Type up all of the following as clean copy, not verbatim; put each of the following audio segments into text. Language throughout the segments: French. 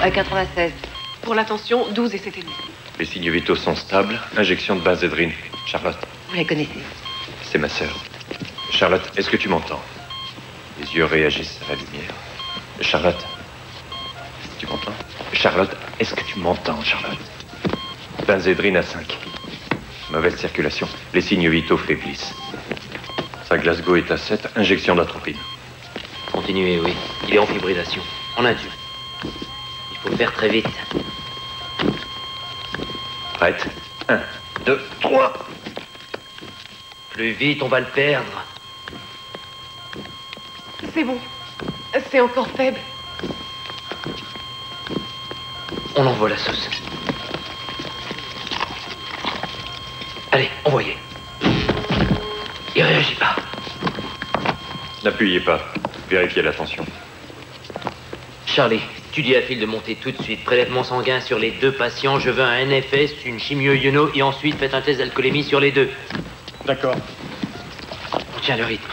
96. Pour la tension, 12 et 7,5. Les signes vitaux sont stables. Injection de benzédrine. Charlotte. Vous la connaissez? C'est ma sœur. Charlotte, est-ce que tu m'entends? Les yeux réagissent à la lumière. Charlotte. Tu m'entends? Charlotte, est-ce que tu m'entends, Charlotte? Benzédrine à 5. Mauvaise circulation. Les signes vitaux faiblissent. Sa Glasgow est à 7. Injection d'atropine. Continuez, oui. Il est en fibrillation. En induit. Il faut faire très vite. Prête? 1, 2, 3. Plus vite, on va le perdre. C'est bon. C'est encore faible. On envoie la sauce. Allez, envoyez. Il réagit pas. N'appuyez pas. Vérifiez la tension. Charlie, tu dis à Phil de monter tout de suite. Prélèvement sanguin sur les 2 patients. Je veux un NFS, une chimio-iono et ensuite faites un test d'alcoolémie sur les 2. D'accord. On tient le rythme.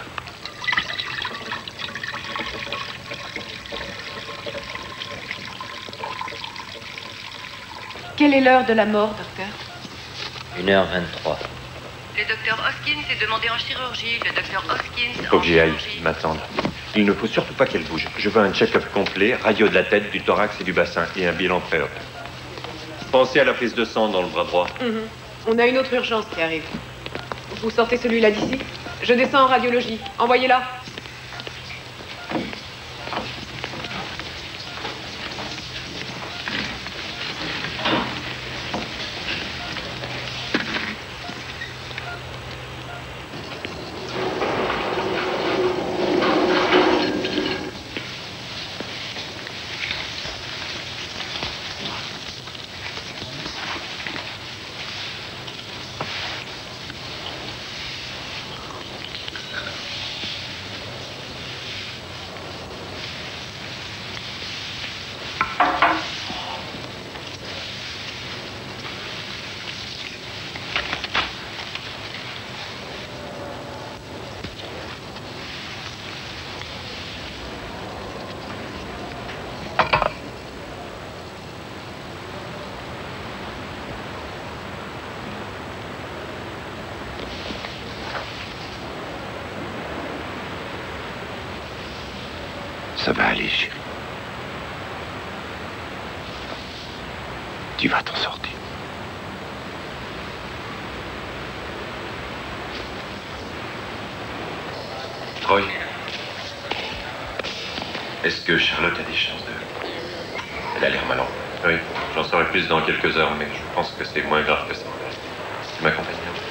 Quelle est l'heure de la mort, docteur? 1h23. Le docteur Hoskins est demandé en chirurgie. Le docteur Hoskins Faut en que j'y aille. chirurgie. Ils m'attendent. Il ne faut surtout pas qu'elle bouge. Je veux un check-up complet, radio de la tête, du thorax et du bassin, et un bilan préop. Pensez à la prise de sang dans le bras droit. On a une autre urgence qui arrive. Vous sortez celui-là d'ici? Je descends en radiologie. Envoyez-la. Ça va aller, chérie. Tu vas t'en sortir. Troy. Est-ce que Charlotte a des chances de... Elle a l'air malade. Oui, j'en saurai plus dans quelques heures, mais je pense que c'est moins grave que ça. Tu m'accompagnes?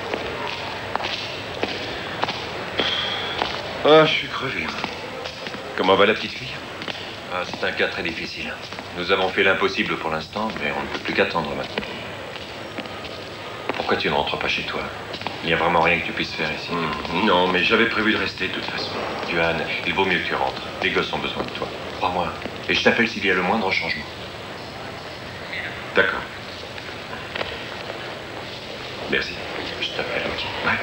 Ah, je suis crevé. Comment va la petite fille? Ah, c'est un cas très difficile. Nous avons fait l'impossible pour l'instant, mais on ne peut plus qu'attendre maintenant. Pourquoi tu ne rentres pas chez toi? Il n'y a vraiment rien que tu puisses faire ici. Non, mais j'avais prévu de rester de toute façon. Johan, il vaut mieux que tu rentres. Les gosses ont besoin de toi. Crois-moi. Et je t'appelle s'il y a le moindre changement. D'accord. Merci. Je t'appelle, ok. Ouais.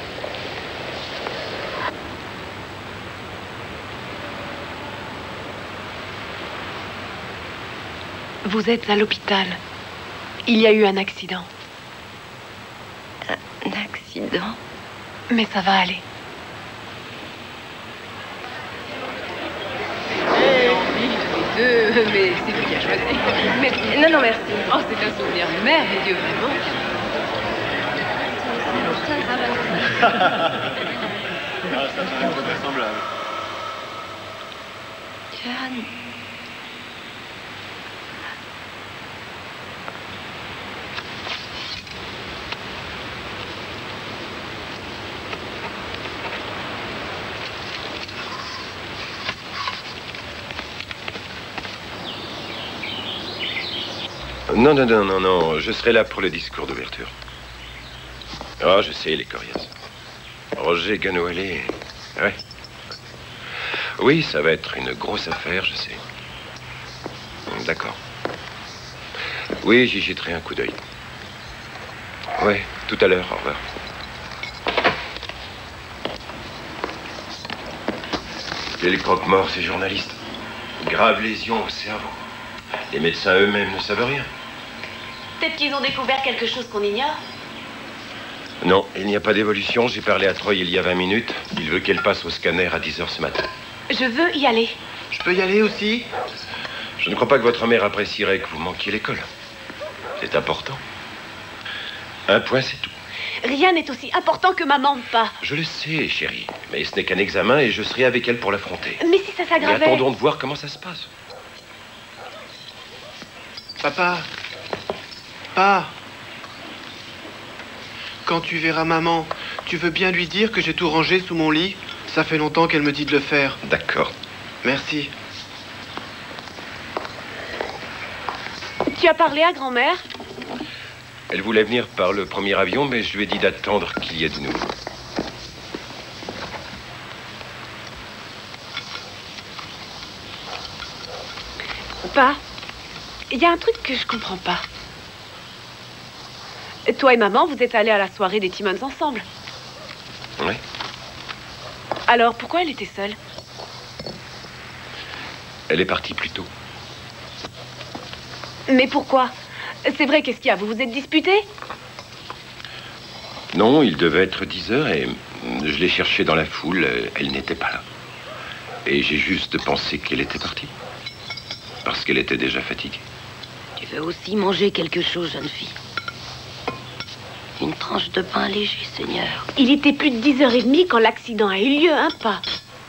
Vous êtes à l'hôpital. Il y a eu un accident. Un accident? Mais ça va aller. Mais c'est lui qui a choisi. Mais, Non, merci. oh, c'est un souvenir merveilleux, vraiment. Johan. Non, non, non, non, non. Je serai là pour le discours d'ouverture. Ah, je sais, il est coriace. Roger Ganoualé. Ouais. Oui, ça va être une grosse affaire, je sais. D'accord. Oui, j'y jetterai un coup d'œil. Ouais, tout à l'heure, au revoir. Et le croque-mort, c'est journaliste. Grave lésion au cerveau. Les médecins eux-mêmes ne savent rien. Peut-être qu'ils ont découvert quelque chose qu'on ignore. Non, il n'y a pas d'évolution. J'ai parlé à Troy il y a 20 minutes. Il veut qu'elle passe au scanner à 10 h ce matin. Je veux y aller. Je peux y aller aussi? Je ne crois pas que votre mère apprécierait que vous manquiez l'école. C'est important. Un point, c'est tout. Rien n'est aussi important que ma mente pas. Je le sais, chérie. Mais ce n'est qu'un examen et je serai avec elle pour l'affronter. Mais si ça Mais s'aggravait... attendons de voir comment ça se passe. Papa. Pa. Quand tu verras maman, tu veux bien lui dire que j'ai tout rangé sous mon lit? Ça fait longtemps qu'elle me dit de le faire. D'accord. Merci. Tu as parlé à grand-mère? Elle voulait venir par le premier avion, mais je lui ai dit d'attendre qu'il y ait du nouveau. Pa, il y a un truc que je comprends pas. Toi et maman, vous êtes allés à la soirée des Timmons ensemble. Oui. Alors, pourquoi elle était seule? Elle est partie plus tôt. Mais pourquoi? C'est vrai, qu'est-ce qu'il y a? Vous vous êtes disputés? Non, il devait être 10 h et je l'ai cherchée dans la foule. Elle n'était pas là. Et j'ai juste pensé qu'elle était partie. Parce qu'elle était déjà fatiguée. Tu veux aussi manger quelque chose, jeune fille? Une tranche de pain léger, Seigneur. Il était plus de 10h30 quand l'accident a eu lieu, hein, Pa?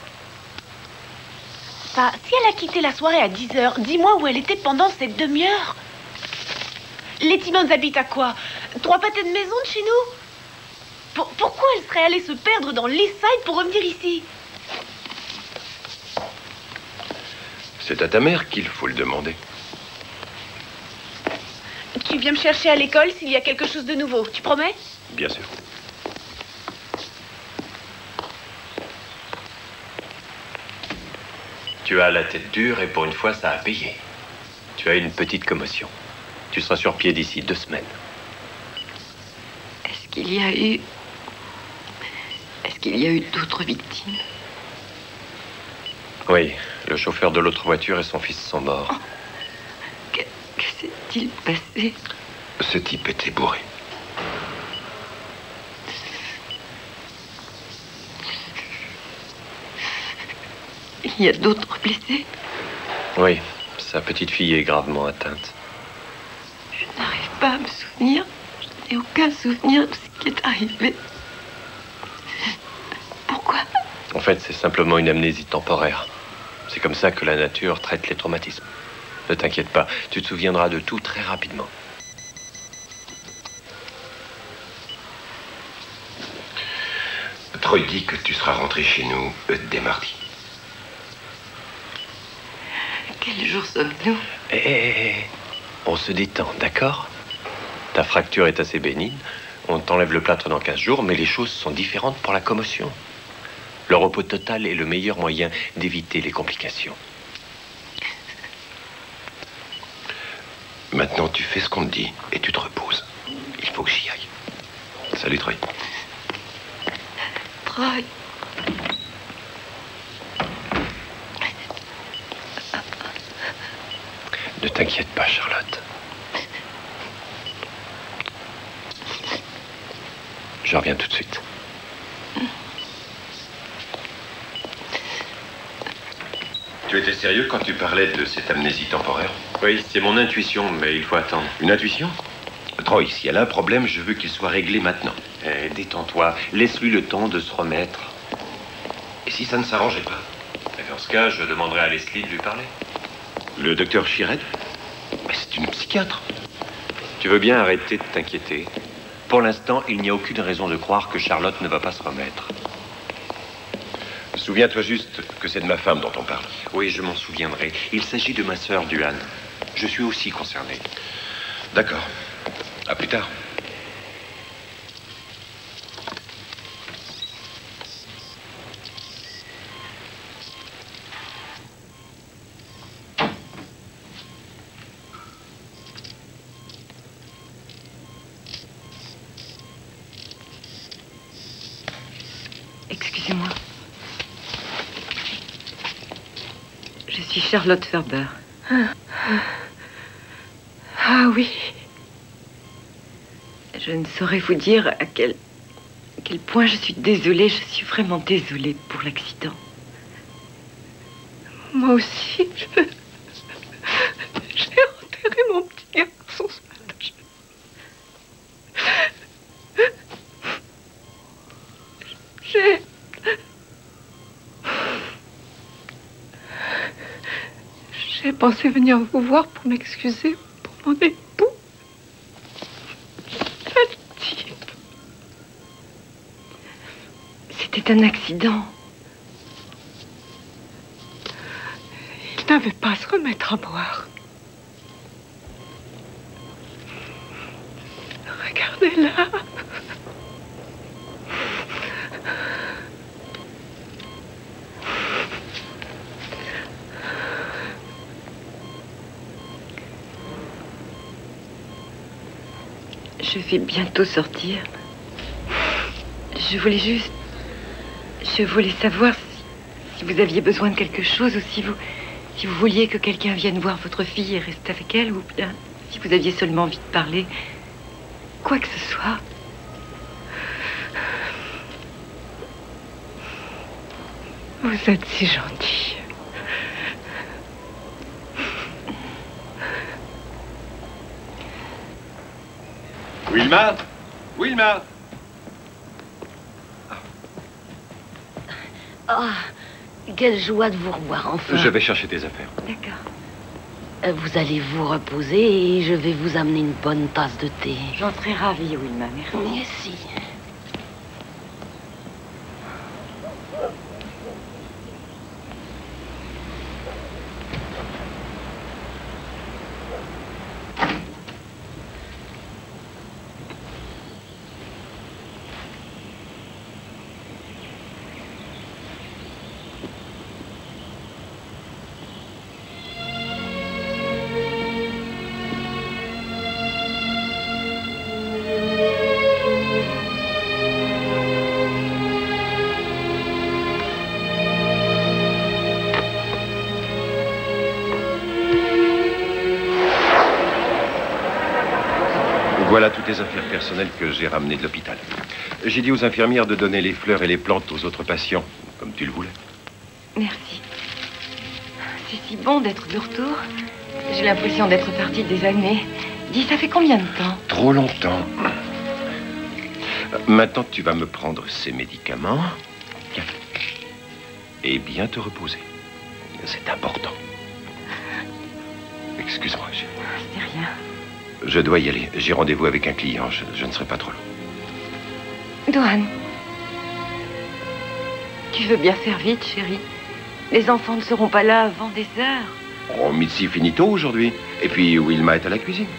Pa, si elle a quitté la soirée à 10 h, dis-moi où elle était pendant cette demi-heure. Les Timmons habitent à quoi? 3 pâtés de maison de chez nous? Pourquoi elle serait allée se perdre dans l'East Side pour revenir ici? C'est à ta mère qu'il faut le demander. Tu viens me chercher à l'école s'il y a quelque chose de nouveau, tu promets? Bien sûr. Tu as la tête dure et pour une fois, ça a payé. Tu as une petite commotion. Tu seras sur pied d'ici 2 semaines. Est-ce qu'il y a eu d'autres victimes? Oui, le chauffeur de l'autre voiture et son fils sont morts. Que s'est-il passé? Ce type était bourré. Il y a d'autres blessés? Oui, sa petite fille est gravement atteinte. Je n'arrive pas à me souvenir. Je n'ai aucun souvenir de ce qui est arrivé. Pourquoi? En fait, c'est simplement une amnésie temporaire. C'est comme ça que la nature traite les traumatismes. Ne t'inquiète pas, tu te souviendras de tout très rapidement. Troy dit que tu seras rentré chez nous dès mardi. Quel jour sommes-nous? On se détend, d'accord? Ta fracture est assez bénigne. On t'enlève le plâtre dans 15 jours, mais les choses sont différentes pour la commotion. Le repos total est le meilleur moyen d'éviter les complications. Maintenant, tu fais ce qu'on te dit et tu te reposes. Il faut que j'y aille. Salut, Troy. Troy. Ne t'inquiète pas, Charlotte. Je reviens tout de suite. Tu étais sérieux quand tu parlais de cette amnésie temporaire? Oui, c'est mon intuition, mais il faut attendre. Une intuition? Troy, si elle a un problème, je veux qu'il soit réglé maintenant. Détends-toi. Laisse-lui le temps de se remettre. Et si ça ne s'arrangeait pas? Et dans ce cas, je demanderai à Leslie de lui parler. Le docteur Chired? Mais c'est une psychiatre. Tu veux bien arrêter de t'inquiéter? Pour l'instant, il n'y a aucune raison de croire que Charlotte ne va pas se remettre. Souviens-toi juste que c'est de ma femme dont on parle. Oui, je m'en souviendrai. Il s'agit de ma sœur, Duane. Je suis aussi concerné. D'accord. À plus tard. Excusez-moi. Je suis Charlotte Ferber. Ah oui. Je ne saurais vous dire à quel point je suis désolée. Je suis vraiment désolée pour l'accident. Moi aussi, j'ai enterré mon petit garçon ce matin. J'ai pensé venir vous voir pour m'excuser pour mon époux. C'était un accident. Il n'avait pas à se remettre à boire. Regardez-la. Je vais bientôt sortir. Je voulais savoir si vous aviez besoin de quelque chose ou si vous vouliez que quelqu'un vienne voir votre fille et reste avec elle, ou bien si vous aviez seulement envie de parler. Quoi que ce soit. Vous êtes si gentil. Wilma? Wilma? Ah, quelle joie de vous revoir enfin. Je vais chercher tes affaires. D'accord. Vous allez vous reposer et je vais vous amener une bonne tasse de thé. J'en serais ravie, Wilma, merci. Merci. Voilà toutes les affaires personnelles que j'ai ramenées de l'hôpital. J'ai dit aux infirmières de donner les fleurs et les plantes aux autres patients, comme tu le voulais. Merci. C'est si bon d'être de retour. J'ai l'impression d'être partie des années. Dis, ça fait combien de temps? Trop longtemps. Maintenant, tu vas me prendre ces médicaments. Tiens. Et bien te reposer. C'est important. Excuse-moi, C'est rien. je dois y aller. J'ai rendez-vous avec un client. Je ne serai pas trop long. Dohan, tu veux bien faire vite, chérie? Les enfants ne seront pas là avant des heures. Oh, Mitzi finit tôt aujourd'hui. Et puis, Wilma est à la cuisine.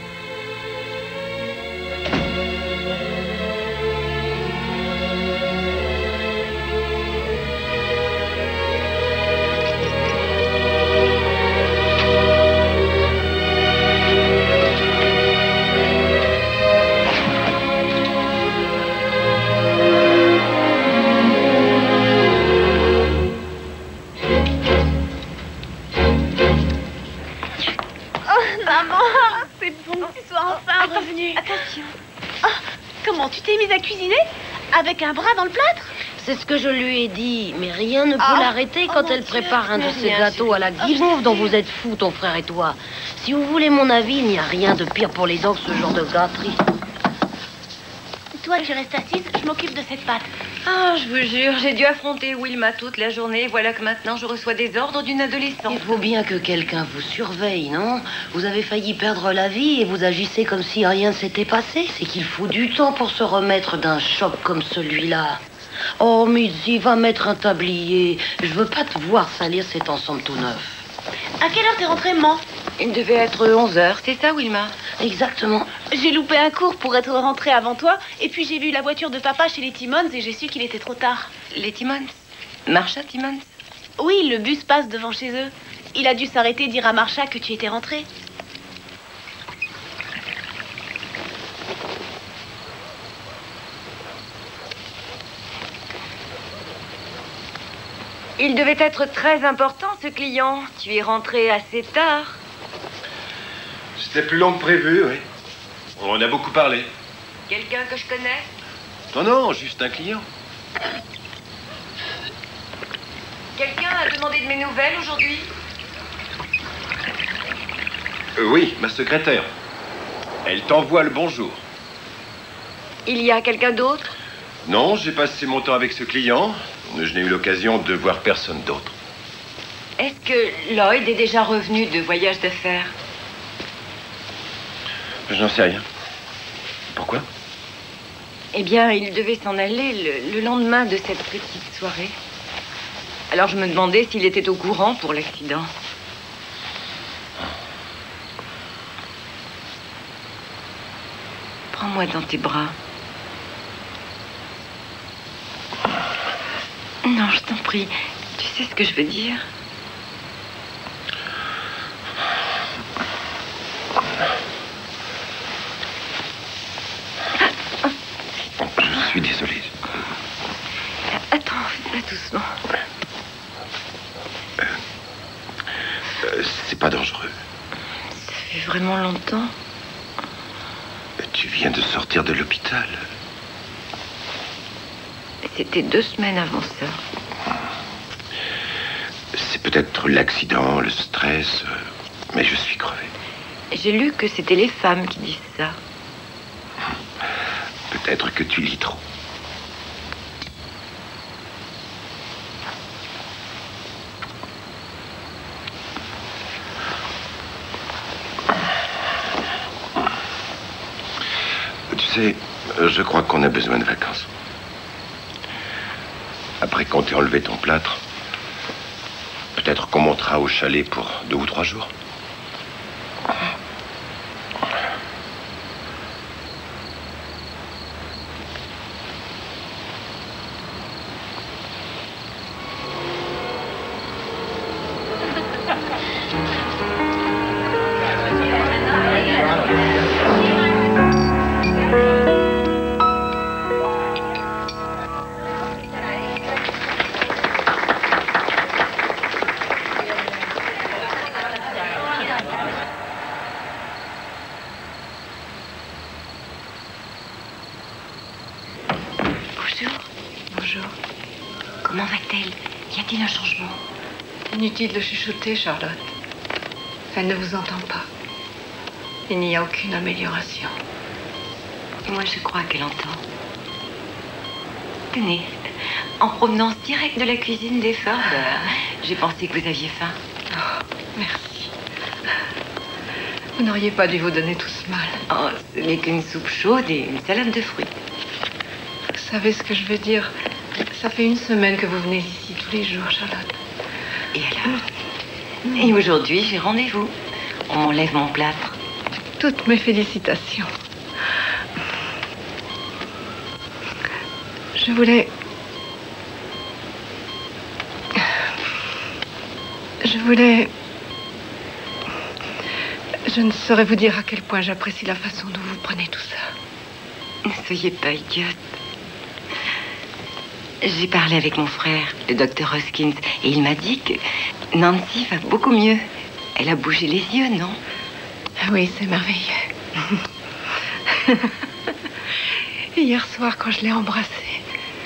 Tu t'es mise à cuisiner avec un bras dans le plâtre? C'est ce que je lui ai dit, mais rien ne peut l'arrêter quand elle prépare un de ces gâteaux à la guimauve dont vous êtes fous, ton frère et toi. Si vous voulez mon avis, il n'y a rien de pire pour les dents que ce genre de gâterie. Toi, tu restes assise, je m'occupe de cette pâte. Ah, je vous jure, j'ai dû affronter Wilma toute la journée. Voilà que maintenant, je reçois des ordres d'une adolescente. Il faut bien que quelqu'un vous surveille, non? Vous avez failli perdre la vie et vous agissez comme si rien ne s'était passé. C'est qu'il faut du temps pour se remettre d'un choc comme celui-là. Oh, Mitzi, va mettre un tablier. Je veux pas te voir salir cet ensemble tout neuf. À quelle heure t'es rentrée, maman? Il devait être 11h, c'est ça, Wilma? Exactement. J'ai loupé un cours pour être rentrée avant toi, et puis j'ai vu la voiture de papa chez les Timmons et j'ai su qu'il était trop tard. Les Timmons? Marsha Timmons? Oui, le bus passe devant chez eux. Il a dû s'arrêter dire à Marsha que tu étais rentrée. Il devait être très important, ce client. Tu es rentré assez tard. C'était plus long que prévu, oui. On en a beaucoup parlé. Quelqu'un que je connais? Non, non, juste un client. Quelqu'un a demandé de mes nouvelles aujourd'hui? Oui, ma secrétaire. Elle t'envoie le bonjour. Il y a quelqu'un d'autre? Non, j'ai passé mon temps avec ce client. Je n'ai eu l'occasion de voir personne d'autre. Est-ce que Lloyd est déjà revenu de voyage d'affaires? Je n'en sais rien. Pourquoi? Eh bien, il devait s'en aller le lendemain de cette petite soirée. Alors je me demandais s'il était au courant pour l'accident. Prends-moi dans tes bras. Non, je t'en prie. Tu sais ce que je veux dire? Je suis désolé. Attends, fais ça doucement. C'est pas dangereux. Ça fait vraiment longtemps. Tu viens de sortir de l'hôpital. C'était 2 semaines avant ça. C'est peut-être l'accident, le stress, mais je suis crevé. J'ai lu que c'était les femmes qui disent ça. Peut-être que tu lis trop. Tu sais, je crois qu'on a besoin de vacances. Après qu'on t'ait enlevé ton plâtre, peut-être qu'on montera au chalet pour 2 ou 3 jours. Comment va-t-elle? Y a-t-il un changement? Inutile de chuchoter, Charlotte. Elle ne vous entend pas. Il n'y a aucune amélioration. Moi, je crois qu'elle entend. Tenez, en provenance directe de la cuisine des Farber, j'ai pensé que vous aviez faim. Oh, merci. Vous n'auriez pas dû vous donner tout ce mal. Oh, ce n'est qu'une soupe chaude et une salade de fruits. Vous savez ce que je veux dire? Ça fait 1 semaine que vous venez ici tous les jours, Charlotte. Et alors? Et aujourd'hui, j'ai rendez-vous. On m'enlève mon plâtre. Toutes mes félicitations. Je voulais... Je ne saurais vous dire à quel point j'apprécie la façon dont vous prenez tout ça. Ne soyez pas idiote. J'ai parlé avec mon frère, le docteur Hoskins, et il m'a dit que Nancy va beaucoup mieux. Elle a bougé les yeux, non? Oui, c'est merveilleux. Hier soir, quand je l'ai embrassée,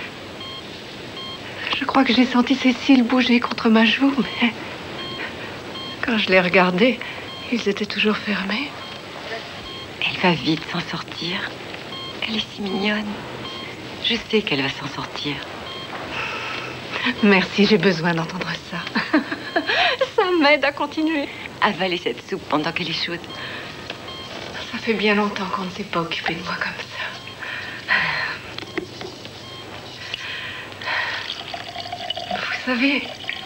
je crois que j'ai senti ses cils bouger contre ma joue, mais quand je l'ai regardée, ils étaient toujours fermés. Elle va vite s'en sortir. Elle est si mignonne. Je sais qu'elle va s'en sortir. Merci, j'ai besoin d'entendre ça. Ça m'aide à continuer. Avalez cette soupe pendant qu'elle est chaude. Ça fait bien longtemps qu'on ne s'est pas occupé de moi comme ça. Vous savez,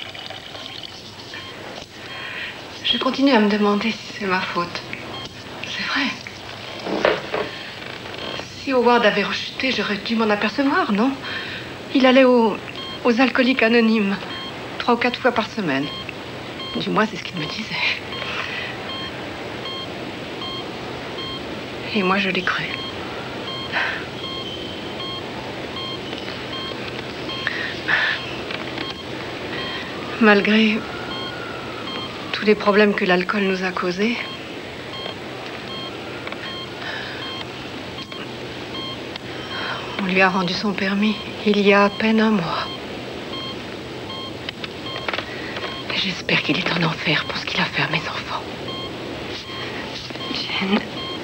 je continue à me demander si c'est ma faute. C'est vrai. Si Howard avait rechuté, j'aurais dû m'en apercevoir, non? Il allait aux alcooliques anonymes 3 ou 4 fois par semaine. Du moins, c'est ce qu'il me disait. Et moi, je l'ai cru. Malgré tous les problèmes que l'alcool nous a causés, On lui a rendu son permis il y a à peine un mois. J'espère qu'il est en enfer pour ce qu'il a fait à mes enfants. Jane.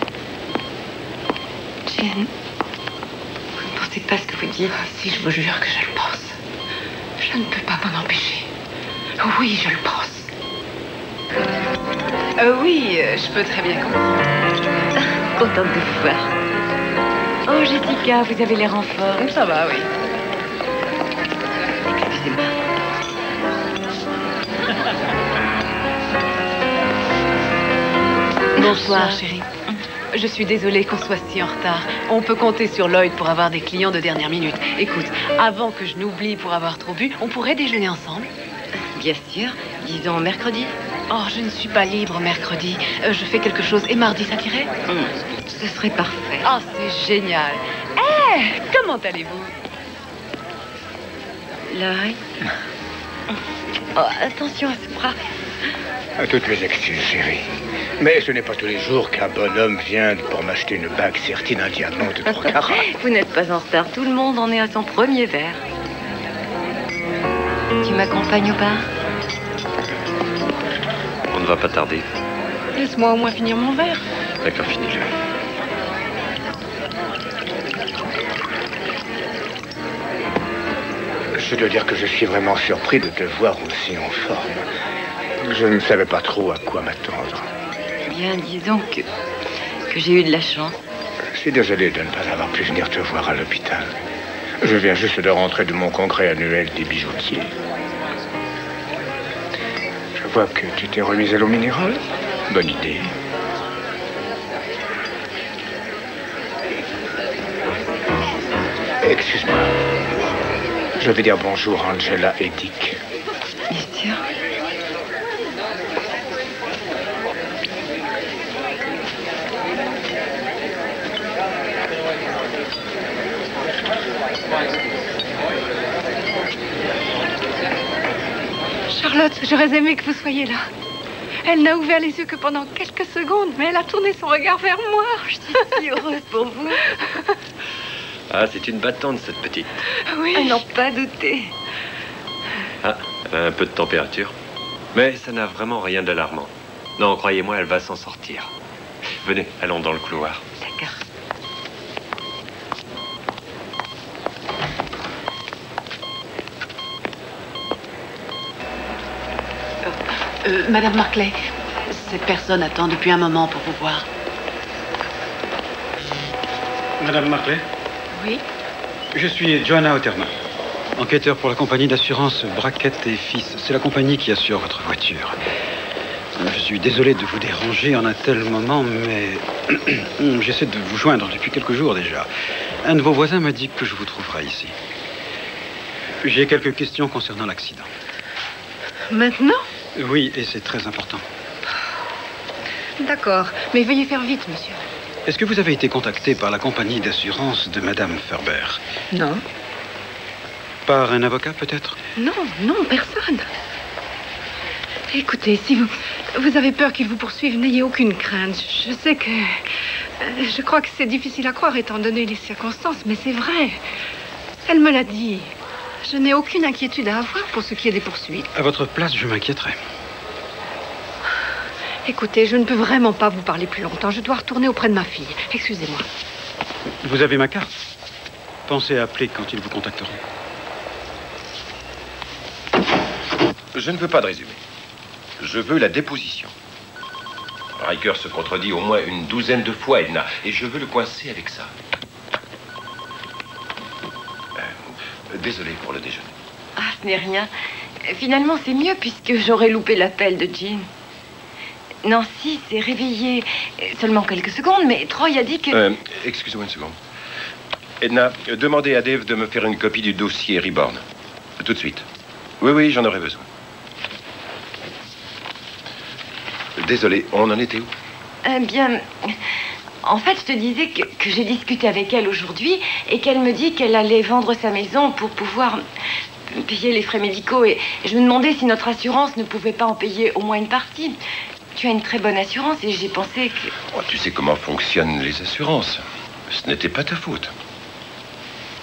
Jane. Vous ne pensez pas ce que vous dites? Si, je vous jure que je le pense. Je ne peux pas m'en empêcher. Oui, je le pense. Oui, je peux très bien comprendre. Contente de vous voir. Oh, Jessica, vous avez l'air en forme. Ça va, oui. Excusez-moi. Bonsoir, chérie. Je suis désolée qu'on soit si en retard. On peut compter sur Lloyd pour avoir des clients de dernière minute. Écoute, avant que je n'oublie pour avoir trop bu, on pourrait déjeuner ensemble? Bien sûr. Disons mercredi. Oh, je ne suis pas libre mercredi. Je fais quelque chose. Et mardi, ça t'irait? Ce serait parfait. Oh, c'est génial. Hé, comment allez-vous? Lloyd. Oh, attention à ce bras. À toutes mes excuses, chérie. Mais ce n'est pas tous les jours qu'un bonhomme vient pour m'acheter une bague sertie d'un diamant de 3 carats. Vous n'êtes pas en retard. Tout le monde en est à son premier verre. Tu m'accompagnes au bar? On ne va pas tarder. Laisse-moi au moins finir mon verre. D'accord, finis-le. Je dois dire que je suis vraiment surpris de te voir aussi en forme. Je ne savais pas trop à quoi m'attendre. Bien, disons que j'ai eu de la chance. Je suis désolé de ne pas avoir pu venir te voir à l'hôpital. Je viens juste de rentrer de mon congrès annuel des bijoutiers. Je vois que tu t'es remise à l'eau minérale. Bonne idée. Excuse-moi. Je vais dire bonjour à Angela et Dick. Bien sûr. Charlotte, j'aurais aimé que vous soyez là. Elle n'a ouvert les yeux que pendant quelques secondes, mais elle a tourné son regard vers moi. Je suis si heureuse pour vous. Ah, c'est une battante, cette petite. Oui. À n'en pas douter. Ah, elle a un peu de température. Mais ça n'a vraiment rien d'alarmant. Non, croyez-moi, elle va s'en sortir. Venez, allons dans le couloir. D'accord. Madame Marclay, cette personne attend depuis un moment pour vous voir. Madame Marclay? Oui. Je suis Johanna Otterman, enquêteur pour la compagnie d'assurance Brackett et Fils. C'est la compagnie qui assure votre voiture. Je suis désolé de vous déranger en un tel moment, mais j'essaie de vous joindre depuis quelques jours déjà. Un de vos voisins m'a dit que je vous trouverai ici. J'ai quelques questions concernant l'accident. Maintenant? Oui, et c'est très important. D'accord, mais veuillez faire vite, monsieur. Est-ce que vous avez été contacté par la compagnie d'assurance de Madame Ferber? Non. Par un avocat, peut-être? Non, non, personne. Écoutez, si vous avez peur qu'il vous poursuive, n'ayez aucune crainte. Je sais que... je crois que c'est difficile à croire étant donné les circonstances, mais c'est vrai. Elle me l'a dit. Je n'ai aucune inquiétude à avoir pour ce qui est des poursuites. À votre place, je m'inquiéterais. Écoutez, je ne peux vraiment pas vous parler plus longtemps. Je dois retourner auprès de ma fille. Excusez-moi. Vous avez ma carte. Pensez à appeler quand ils vous contacteront. Je ne veux pas de résumé. Je veux la déposition. Riker se contredit au moins une douzaine de fois, Edna, et je veux le coincer avec ça. Désolé pour le déjeuner. Ah, ce n'est rien. Finalement, c'est mieux puisque j'aurais loupé l'appel de Jean. Nancy s'est réveillée seulement quelques secondes, mais Troy a dit que... Excusez-moi une seconde. Edna, demandez à Dave de me faire une copie du dossier Reborn. Tout de suite. Oui, j'en aurais besoin. Désolé, on en était où? Bien... En fait, je te disais que j'ai discuté avec elle aujourd'hui et qu'elle me dit qu'elle allait vendre sa maison pour pouvoir payer les frais médicaux. Et je me demandais si notre assurance ne pouvait pas en payer au moins une partie. Tu as une très bonne assurance et j'ai pensé que... Oh, tu sais comment fonctionnent les assurances. Ce n'était pas ta faute.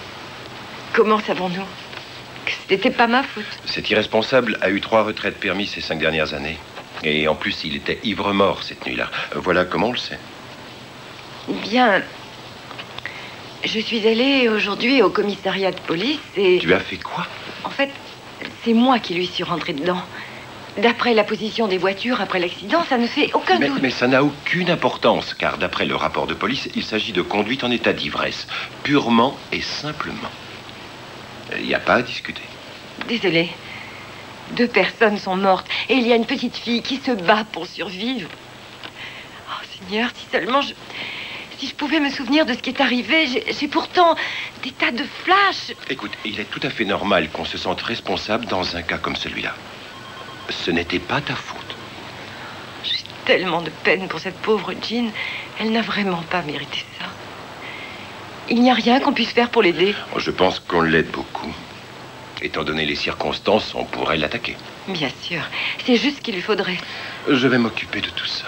Comment savons-nous que ce n'était pas ma faute? Cet irresponsable a eu 3 retraites permis ces 5 dernières années. Et en plus, il était ivre-mort cette nuit-là. Voilà comment on le sait. Bien... Je suis allée aujourd'hui au commissariat de police et... Tu as fait quoi? En fait, c'est moi qui lui suis rentrée dedans. D'après la position des voitures après l'accident, ça ne fait aucun doute. Mais ça n'a aucune importance, car d'après le rapport de police, il s'agit de conduite en état d'ivresse. Purement et simplement. Il n'y a pas à discuter. Désolée. 2 personnes sont mortes et il y a une petite fille qui se bat pour survivre. Oh Seigneur, si seulement si je pouvais me souvenir de ce qui est arrivé, j'ai pourtant des tas de flashs. Écoute, il est tout à fait normal qu'on se sente responsable dans un cas comme celui-là. Ce n'était pas ta faute. J'ai tellement de peine pour cette pauvre Jean. Elle n'a vraiment pas mérité ça. Il n'y a rien qu'on puisse faire pour l'aider. Je pense qu'on l'aide beaucoup. Étant donné les circonstances, on pourrait l'attaquer. Bien sûr. C'est juste ce qu'il lui faudrait. Je vais m'occuper de tout ça.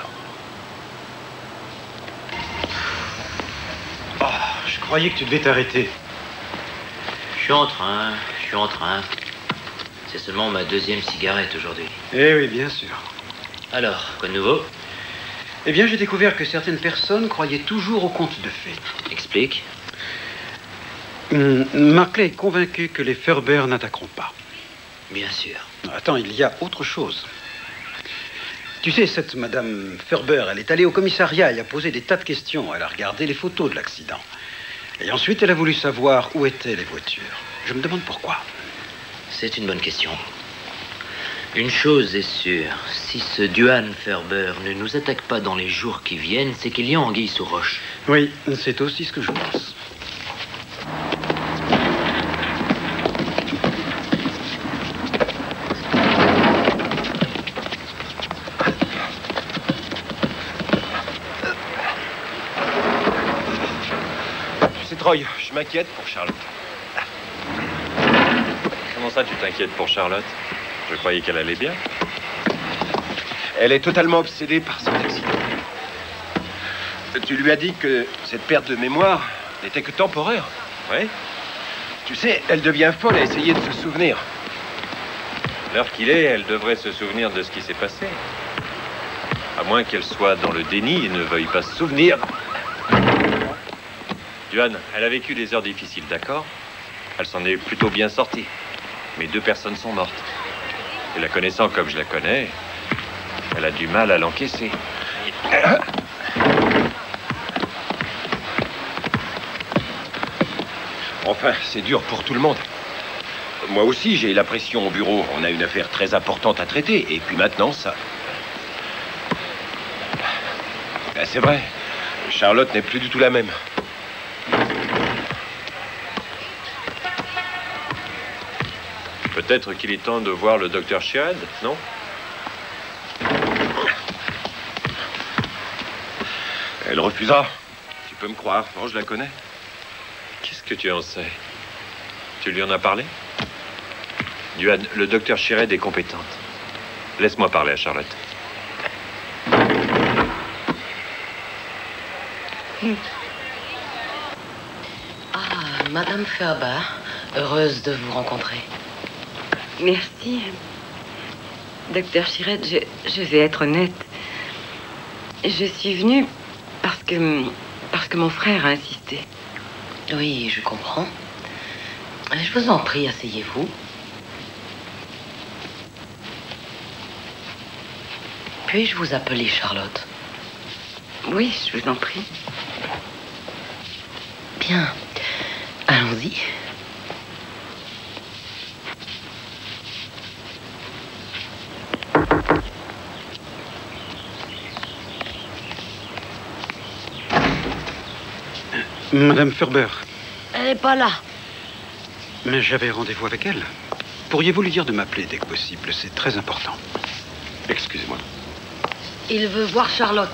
Oh, je croyais que tu devais t'arrêter. Je suis en train. C'est seulement ma 2e cigarette aujourd'hui. Eh oui, bien sûr. Alors, quoi de nouveau? Eh bien, j'ai découvert que certaines personnes croyaient toujours aux contes de fées. Explique. Marclay est convaincu que les Ferber n'attaqueront pas. Bien sûr. Attends, il y a autre chose. Tu sais, cette Madame Ferber, elle est allée au commissariat et a posé des tas de questions. Elle a regardé les photos de l'accident. Et ensuite, elle a voulu savoir où étaient les voitures. Je me demande pourquoi. C'est une bonne question. Une chose est sûre, si ce Duane Ferber ne nous attaque pas dans les jours qui viennent, c'est qu'il y a anguille sous roche. Oui, c'est aussi ce que je pense. Troy, je m'inquiète pour Charlotte. Comment ça, tu t'inquiètes pour Charlotte? Je croyais qu'elle allait bien. Elle est totalement obsédée par cet accident. Tu lui as dit que cette perte de mémoire n'était que temporaire. Oui. Tu sais, elle devient folle à essayer de se souvenir. L'heure qu'il est, elle devrait se souvenir de ce qui s'est passé. À moins qu'elle soit dans le déni et ne veuille pas se souvenir. Duane, elle a vécu des heures difficiles, d'accord? Elle s'en est plutôt bien sortie. Mais 2 personnes sont mortes. Et la connaissant comme je la connais, elle a du mal à l'encaisser. Enfin, c'est dur pour tout le monde. Moi aussi, j'ai la pression au bureau. On a une affaire très importante à traiter. Et puis maintenant, ça... Ben, c'est vrai. Charlotte n'est plus du tout la même. Peut-être qu'il est temps de voir le docteur Sheeran, non? Elle refusera. Tu peux me croire, non, je la connais. Qu'est-ce que tu en sais? Tu lui en as parlé? Duane, le docteur Sheeran est compétente. Laisse-moi parler à Charlotte. Ah, Madame Ferber, heureuse de vous rencontrer. Merci. Docteur Chirette, je vais être honnête. Je suis venue parce que mon frère a insisté. Oui, je comprends. Je vous en prie, asseyez-vous. Puis-je vous appeler Charlotte? Oui, je vous en prie. Bien. Allons-y. Madame Ferber. Elle n'est pas là. Mais j'avais rendez-vous avec elle. Pourriez-vous lui dire de m'appeler dès que possible? C'est très important. Excusez-moi. Il veut voir Charlotte.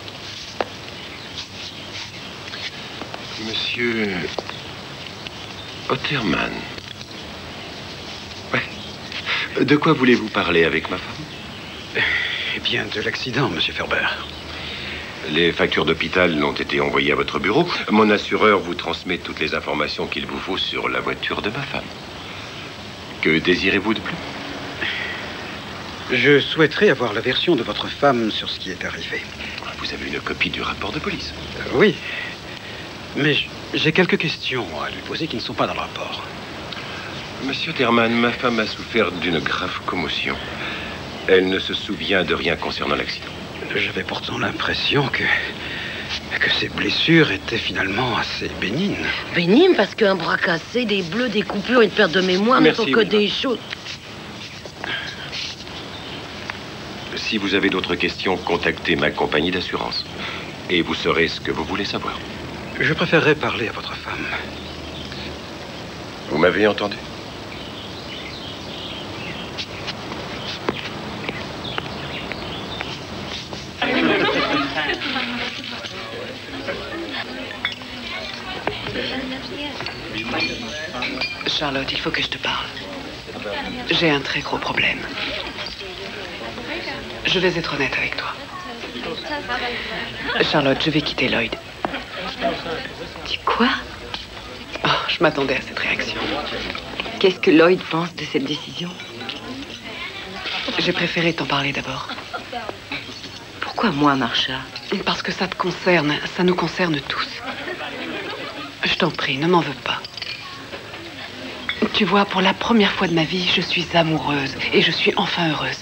Monsieur... Otterman. Ouais. De quoi voulez-vous parler avec ma femme? Eh bien, de l'accident, monsieur Ferber. Les factures d'hôpital ont été envoyées à votre bureau. Mon assureur vous transmet toutes les informations qu'il vous faut sur la voiture de ma femme. Que désirez-vous de plus? Je souhaiterais avoir la version de votre femme sur ce qui est arrivé. Vous avez une copie du rapport de police? Oui. Mais j'ai quelques questions à lui poser qui ne sont pas dans le rapport. Monsieur Terman, ma femme a souffert d'une grave commotion. Elle ne se souvient de rien concernant l'accident. J'avais pourtant l'impression que ces blessures étaient finalement assez bénignes. Bénignes parce qu'un bras cassé, des bleus, des coupures, une perte de mémoire ne sont que des choses... Si vous avez d'autres questions, contactez ma compagnie d'assurance. Et vous saurez ce que vous voulez savoir. Je préférerais parler à votre femme. Vous m'avez entendu? Charlotte, il faut que je te parle. J'ai un très gros problème. Je vais être honnête avec toi. Charlotte, je vais quitter Lloyd. Tu quoi? Oh, je m'attendais à cette réaction. Qu'est-ce que Lloyd pense de cette décision? J'ai préféré t'en parler d'abord. Pourquoi moi, Marcia? Parce que ça te concerne, ça nous concerne tous. Je t'en prie, ne m'en veux pas. Tu vois, pour la première fois de ma vie, je suis amoureuse et je suis enfin heureuse.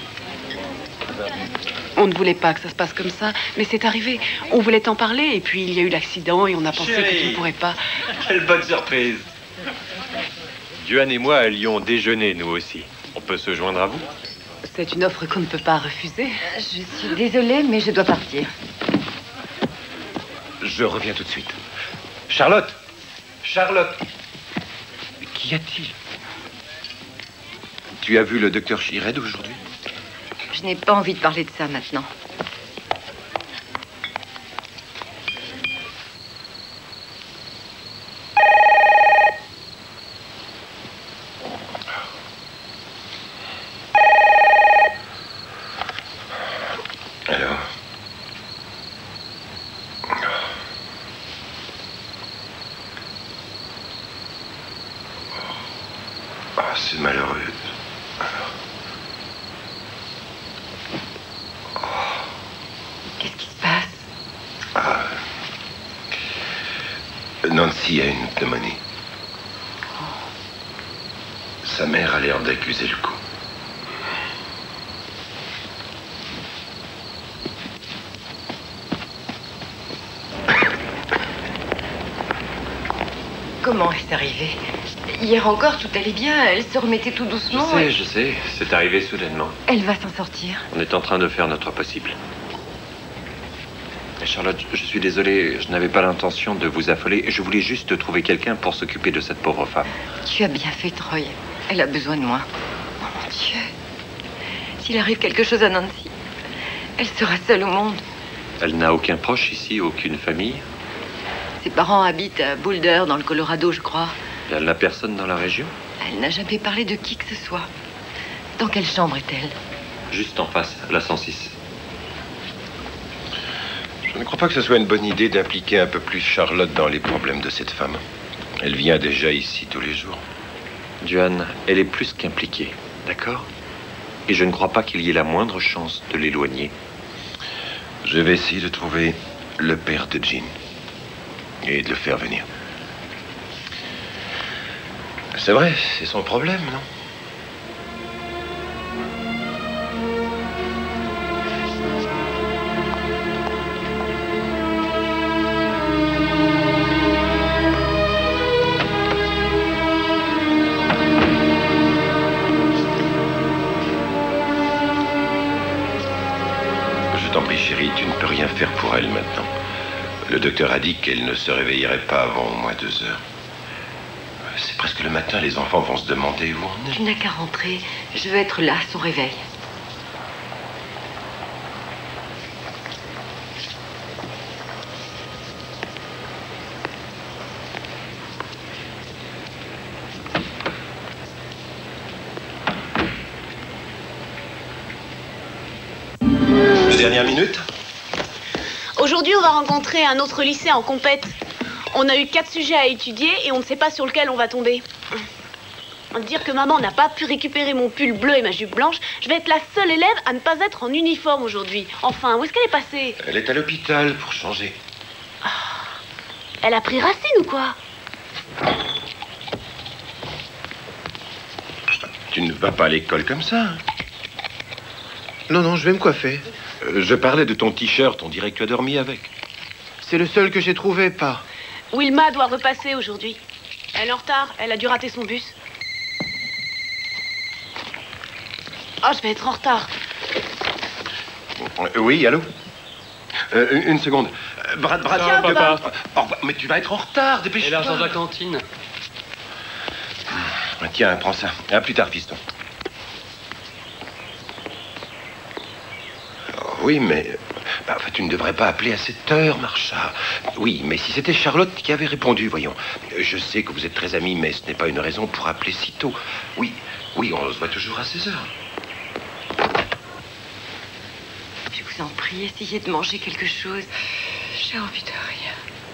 On ne voulait pas que ça se passe comme ça, mais c'est arrivé. On voulait t'en parler et puis il y a eu l'accident et on a pensé que tu ne pourrais pas. Quelle bonne surprise. Duane et moi allions déjeuner, nous aussi. On peut se joindre à vous? C'est une offre qu'on ne peut pas refuser. Je suis désolée, mais je dois partir. Je reviens tout de suite. Charlotte! Charlotte! Qu'y a-t-il? Tu as vu le docteur Shired aujourd'hui? Je n'ai pas envie de parler de ça maintenant. Alors? Ah, c'est malheureux. Qu'est-ce qui se passe? Nancy a une pneumonie. Sa mère a l'air d'accuser le coup. Comment est-ce arrivé? Hier encore, tout allait bien. Elle se remettait tout doucement. Je sais, c'est arrivé soudainement. Elle va s'en sortir. On est en train de faire notre possible. Mais Charlotte, je suis désolé, je n'avais pas l'intention de vous affoler. Je voulais juste trouver quelqu'un pour s'occuper de cette pauvre femme. Tu as bien fait, Troy. Elle a besoin de moi. Oh mon Dieu. S'il arrive quelque chose à Nancy, elle sera seule au monde. Elle n'a aucun proche ici, aucune famille? Ses parents habitent à Boulder, dans le Colorado, je crois. Et elle n'a personne dans la région? Elle n'a jamais parlé de qui que ce soit. Dans quelle chambre est-elle? Juste en face, la 106. Je ne crois pas que ce soit une bonne idée d'impliquer un peu plus Charlotte dans les problèmes de cette femme. Elle vient déjà ici tous les jours. Duane, elle est plus qu'impliquée, d'accord? Et je ne crois pas qu'il y ait la moindre chance de l'éloigner. Je vais essayer de trouver le père de Jean et de le faire venir. C'est vrai, c'est son problème, non? Je t'en prie, chérie, tu ne peux rien faire pour elle maintenant. Le docteur a dit qu'elle ne se réveillerait pas avant au moins 2 heures. C'est presque le matin, les enfants vont se demander où on est. Tu n'as qu'à rentrer. Je veux être là à son réveil. De dernière minute? Aujourd'hui, on va rencontrer un autre lycée en compète. On a eu 4 sujets à étudier et on ne sait pas sur lequel on va tomber. Dire que maman n'a pas pu récupérer mon pull bleu et ma jupe blanche, je vais être la seule élève à ne pas être en uniforme aujourd'hui. Enfin, où est-ce qu'elle est passée? Elle est à l'hôpital pour changer. Elle a pris racine ou quoi? Tu ne vas pas à l'école comme ça, hein? Non, non, je vais me coiffer. Je parlais de ton t-shirt, on dirait que tu as dormi avec. C'est le seul que j'ai trouvé, pas. Wilma doit repasser aujourd'hui. Elle est en retard, elle a dû rater son bus. Oh, je vais être en retard. Oui, allô? Une seconde. Brad, Tiens, papa. Oh, mais tu vas être en retard, dépêche-toi. Et l'argent de la cantine? Tiens, prends ça. À plus tard, fiston. Oui, mais... enfin, tu ne devrais pas appeler à cette heure, Marcha. Oui, mais si c'était Charlotte qui avait répondu, voyons. Je sais que vous êtes très amis, mais ce n'est pas une raison pour appeler si tôt. Oui, on se voit toujours à 16 heures. Je vous en prie, essayez de manger quelque chose. J'ai envie de rien.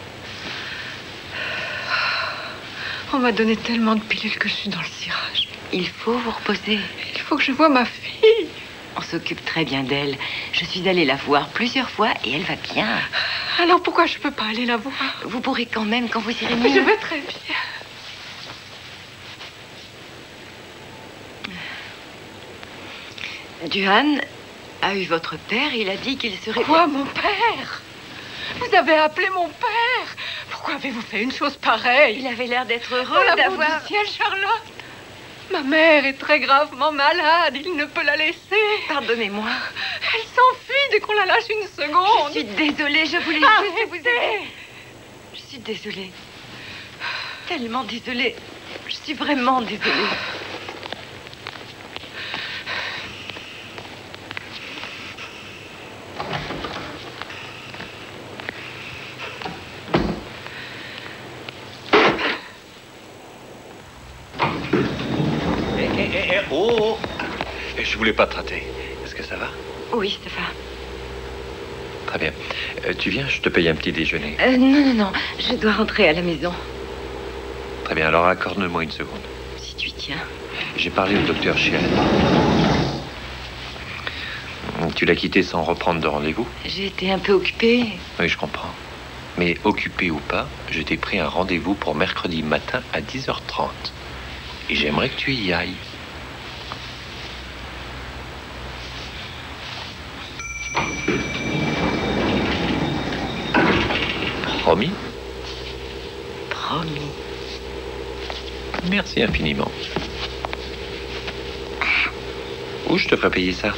On m'a donné tellement de pilules que je suis dans le cirage. Il faut vous reposer. Il faut que je voie ma fille. On s'occupe très bien d'elle. Je suis allée la voir plusieurs fois et elle va bien. Alors pourquoi je peux pas aller la voir? Vous pourrez quand même quand vous irez mieux. Je vais très bien. Duhan a eu votre père. Il a dit qu'il serait... Quoi, mon père? Vous avez appelé mon père? Pourquoi avez-vous fait une chose pareille? Il avait l'air d'être heureux Oh, l'amour d'avoir... du ciel, Charlotte. Ma mère est très gravement malade. Il ne peut la laisser. Pardonnez-moi. Elle s'enfuit dès qu'on la lâche une seconde. Je suis désolée, je voulais juste vous aider. Je suis désolée. Tellement désolée. Je suis vraiment désolée. Oh! Je voulais pas te rater. Est-ce que ça va? Oui, ça va. Très bien. Tu viens, je te paye un petit déjeuner. Non. Je dois rentrer à la maison. Très bien, alors accorde-moi une seconde. Si tu y tiens. J'ai parlé au docteur Chial. Tu l'as quitté sans reprendre de rendez-vous? J'ai été un peu occupée. Oui, je comprends. Mais occupé ou pas, je t'ai pris un rendez-vous pour mercredi matin à 10h30. Et j'aimerais que tu y ailles. Promis? Promis. Merci infiniment. Où je te ferai payer ça?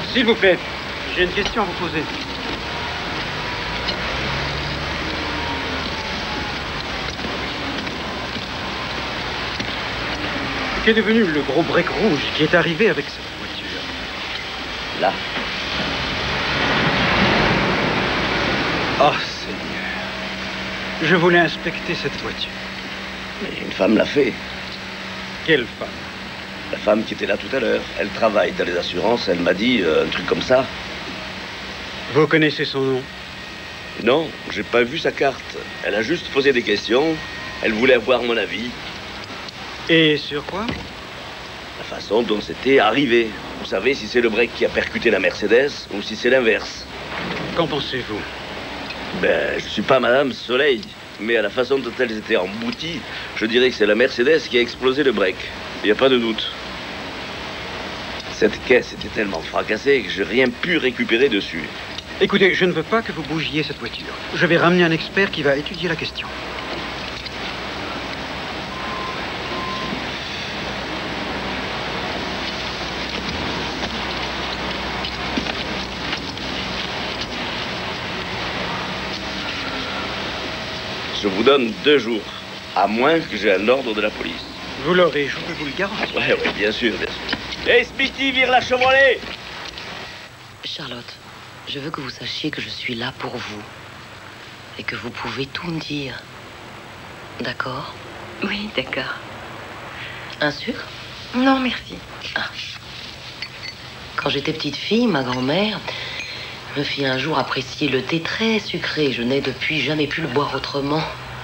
S'il vous plaît, j'ai une question à vous poser. Qu'est devenu le gros break rouge qui est arrivé avec cette voiture? Là. Oh, Seigneur. Je voulais inspecter cette voiture. Mais une femme l'a fait. Quelle femme? La femme qui était là tout à l'heure. Elle travaille dans les assurances. Elle m'a dit un truc comme ça. Vous connaissez son nom? Non, j'ai pas vu sa carte. Elle a juste posé des questions. Elle voulait avoir mon avis. Et sur quoi? La façon dont c'était arrivé. Vous savez si c'est le break qui a percuté la Mercedes ou si c'est l'inverse. Qu'en pensez-vous? Ben, je suis pas Madame Soleil. Mais à la façon dont elles étaient embouties, je dirais que c'est la Mercedes qui a explosé le break. Il n'y a pas de doute. Cette caisse était tellement fracassée que j'ai rien pu récupérer dessus. Écoutez, je ne veux pas que vous bougiez cette voiture. Je vais ramener un expert qui va étudier la question. Je vous donne 2 jours, à moins que j'ai un ordre de la police. Vous l'aurez, je peux vous le garantir. Ouais, bien sûr, bien sûr. Hey, Smithy, vire la Chevrolet! Charlotte, je veux que vous sachiez que je suis là pour vous. Et que vous pouvez tout me dire. D'accord? Oui, d'accord. Un sucre? Non, merci. Ah. Quand j'étais petite fille, ma grand-mère me fit un jour apprécier le thé très sucré. Je n'ai depuis jamais pu le boire autrement.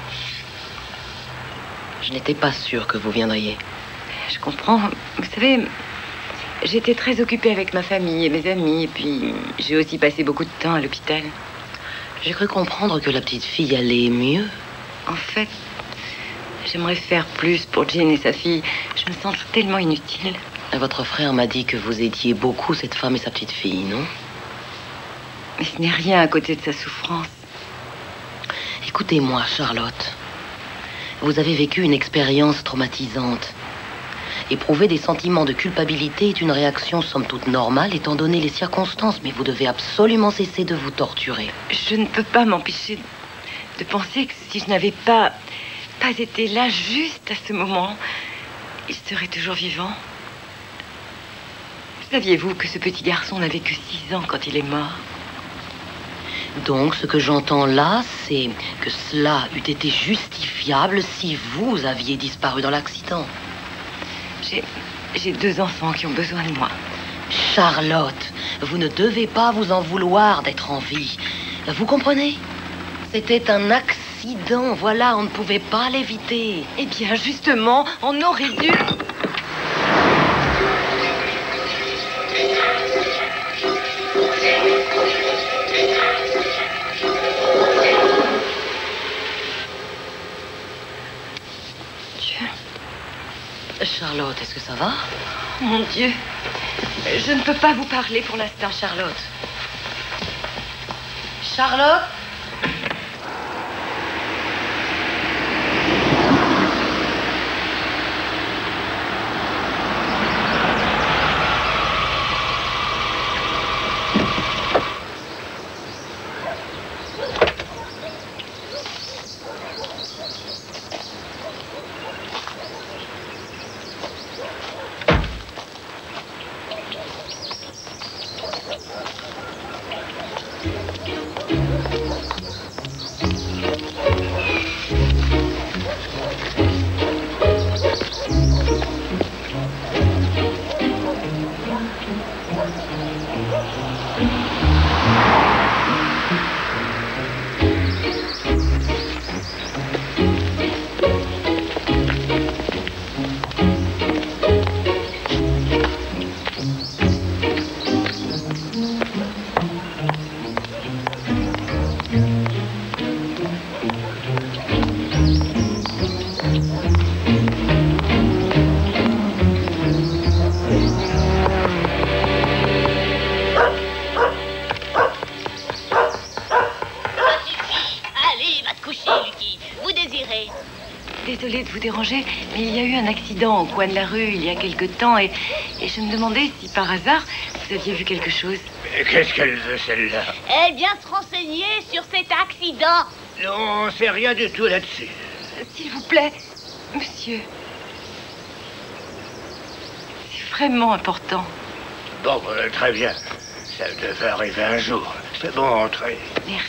Je n'étais pas sûre que vous viendriez. Je comprends. Vous savez, j'étais très occupée avec ma famille et mes amis. Et puis, j'ai aussi passé beaucoup de temps à l'hôpital. J'ai cru comprendre que la petite fille allait mieux. En fait, j'aimerais faire plus pour Jean et sa fille. Je me sens tellement inutile. Votre frère m'a dit que vous aidiez beaucoup cette femme et sa petite fille, non? Mais ce n'est rien à côté de sa souffrance. Écoutez-moi, Charlotte. Vous avez vécu une expérience traumatisante. Éprouver des sentiments de culpabilité est une réaction somme toute normale étant donné les circonstances, mais vous devez absolument cesser de vous torturer. Je ne peux pas m'empêcher de penser que si je n'avais pas été là juste à ce moment, il serait toujours vivant. Saviez-vous que ce petit garçon n'avait que 6 ans quand il est mort? Donc, ce que j'entends là, c'est que cela eût été justifiable si vous aviez disparu dans l'accident. J'ai 2 enfants qui ont besoin de moi. Charlotte, vous ne devez pas vous en vouloir d'être en vie. Vous comprenez? C'était un accident, voilà, on ne pouvait pas l'éviter. Eh bien, justement, on aurait dû... Charlotte, est-ce que ça va? Mon Dieu, je ne peux pas vous parler pour l'instant, Charlotte. Charlotte? Désolée de vous déranger, mais il y a eu un accident au coin de la rue il y a quelque temps et je me demandais si par hasard vous aviez vu quelque chose. Mais qu'est-ce qu'elle veut, celle-là? Elle vient se renseigner sur cet accident. Non, on sait rien du tout là-dessus. S'il vous plaît, monsieur. C'est vraiment important. Bon, très bien. Ça devait arriver un jour. C'est bon, entrez. Merci.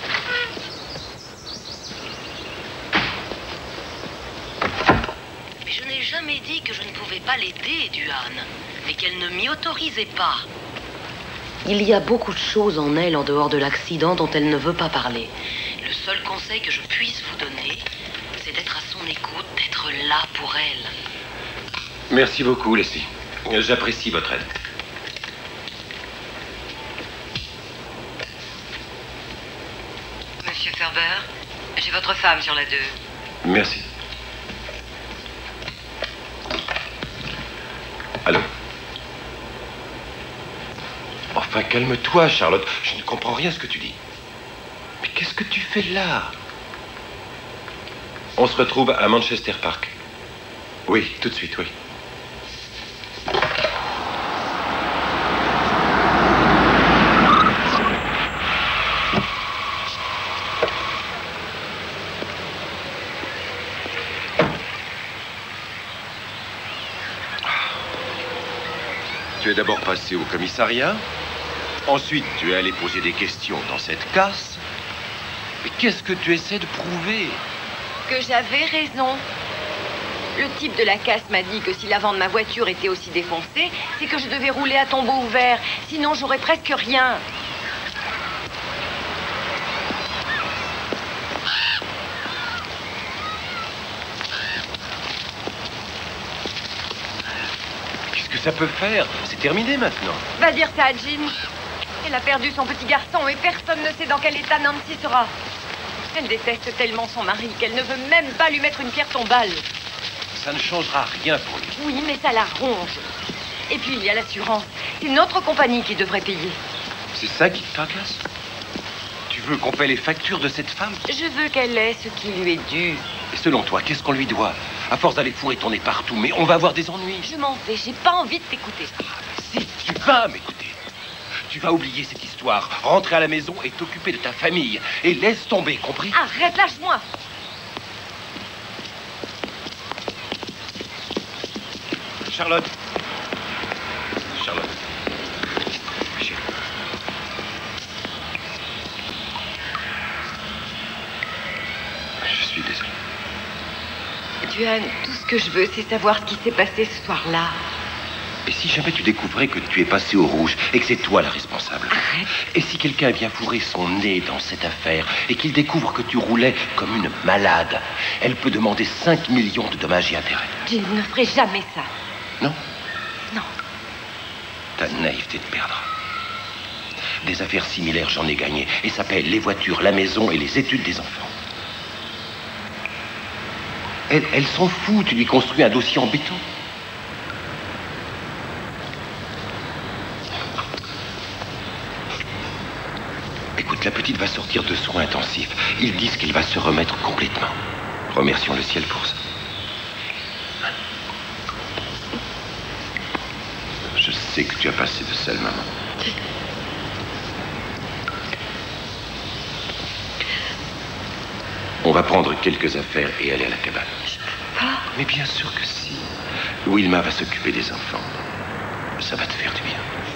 Mais je n'ai jamais dit que je ne pouvais pas l'aider, Duane, mais qu'elle ne m'y autorisait pas. Il y a beaucoup de choses en elle en dehors de l'accident dont elle ne veut pas parler. Le seul conseil que je puisse vous donner, c'est d'être à son écoute, d'être là pour elle. Merci beaucoup, Leslie. J'apprécie votre aide. Monsieur Ferber, j'ai votre femme sur la 2. Merci. Allô? Enfin, calme-toi, Charlotte. Je ne comprends rien à ce que tu dis. Mais qu'est-ce que tu fais là? On se retrouve à Manchester Park. Oui, tout de suite, oui. Tu es d'abord passé au commissariat. Ensuite, tu es allé poser des questions dans cette casse. Mais qu'est-ce que tu essaies de prouver? Que j'avais raison. Le type de la casse m'a dit que si l'avant de ma voiture était aussi défoncé, c'est que je devais rouler à tombeau ouvert. Sinon, j'aurais presque rien. Qu'est-ce que ça peut faire? C'est terminé maintenant. Va dire ça à Jean. Elle a perdu son petit garçon et personne ne sait dans quel état Nancy sera. Elle déteste tellement son mari qu'elle ne veut même pas lui mettre une pierre tombale. Ça ne changera rien pour lui. Oui, mais ça la ronge. Et puis il y a l'assurance. C'est notre compagnie qui devrait payer. C'est ça qui te tracasse? Tu veux qu'on paie les factures de cette femme? Je veux qu'elle ait ce qui lui est dû. Et selon toi, qu'est-ce qu'on lui doit? À force d'aller fourrer ton nez partout, mais on va avoir des ennuis. Je m'en vais, j'ai pas envie de t'écouter. Si tu vas m'écouter, tu vas oublier cette histoire, rentrer à la maison et t'occuper de ta famille. Et laisse tomber, compris? Arrête, lâche-moi. Charlotte. Charlotte. Chérie. Je suis désolé. Duane, tout ce que je veux, c'est savoir ce qui s'est passé ce soir-là. Et si jamais tu découvrais que tu es passé au rouge et que c'est toi la responsable? Arrête. Et si quelqu'un vient fourrer son nez dans cette affaire et qu'il découvre que tu roulais comme une malade, elle peut demander 5 millions de dommages et intérêts. Je ne ferai jamais ça. Non? Non. Ta naïveté te perdra. Des affaires similaires, j'en ai gagné. Et ça paie les voitures, la maison et les études des enfants. Elle s'en fout, tu lui construis un dossier en béton. Écoute, la petite va sortir de soins intensifs. Ils disent qu'elle va se remettre complètement. Remercions le ciel pour ça. Je sais que tu as passé de sales moments. On va prendre quelques affaires et aller à la cabane. Pas. Mais bien sûr que si. Wilma va s'occuper des enfants. Ça va te faire du bien.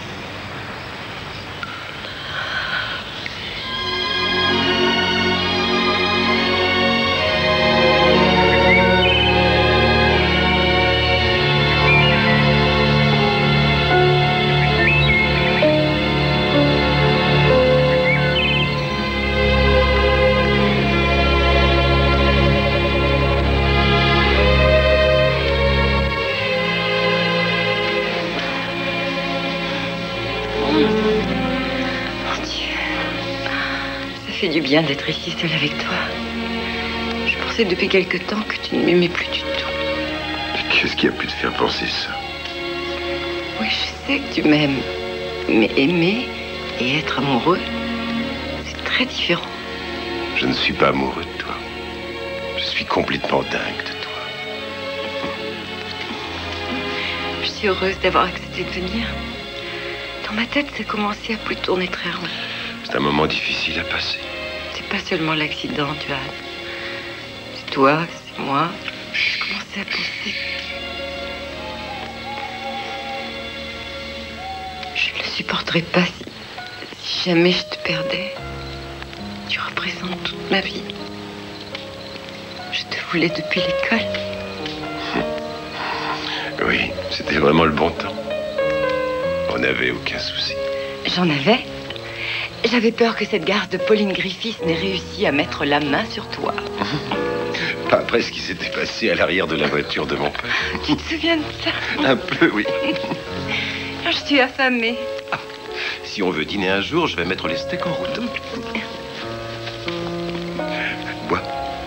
Ça fait du bien d'être ici seule avec toi. Je pensais depuis quelque temps que tu ne m'aimais plus du tout. Qu'est-ce qui a pu te faire penser ça? Oui, je sais que tu m'aimes. Mais aimer et être amoureux, c'est très différent. Je ne suis pas amoureux de toi. Je suis suis complètement dingue de toi. Je suis heureuse d'avoir accepté de venir. Dans ma tête, ça commençait à plus tourner très rond. C'est un moment difficile à passer. C'est pas seulement l'accident, tu as. C'est toi, c'est moi. Je commençais à penser. Je ne le supporterais pas si jamais je te perdais. Tu représentes toute ma vie. Je te voulais depuis l'école. Oui, c'était vraiment le bon temps. On n'avait aucun souci. J'en avais. J'avais peur que cette garce de Pauline Griffiths n'ait réussi à mettre la main sur toi. Pas après ce qui s'était passé à l'arrière de la voiture de mon père. Tu te souviens de ça? Un peu, oui. Je suis affamée. Si on veut dîner un jour, je vais mettre les steaks en route. Bois.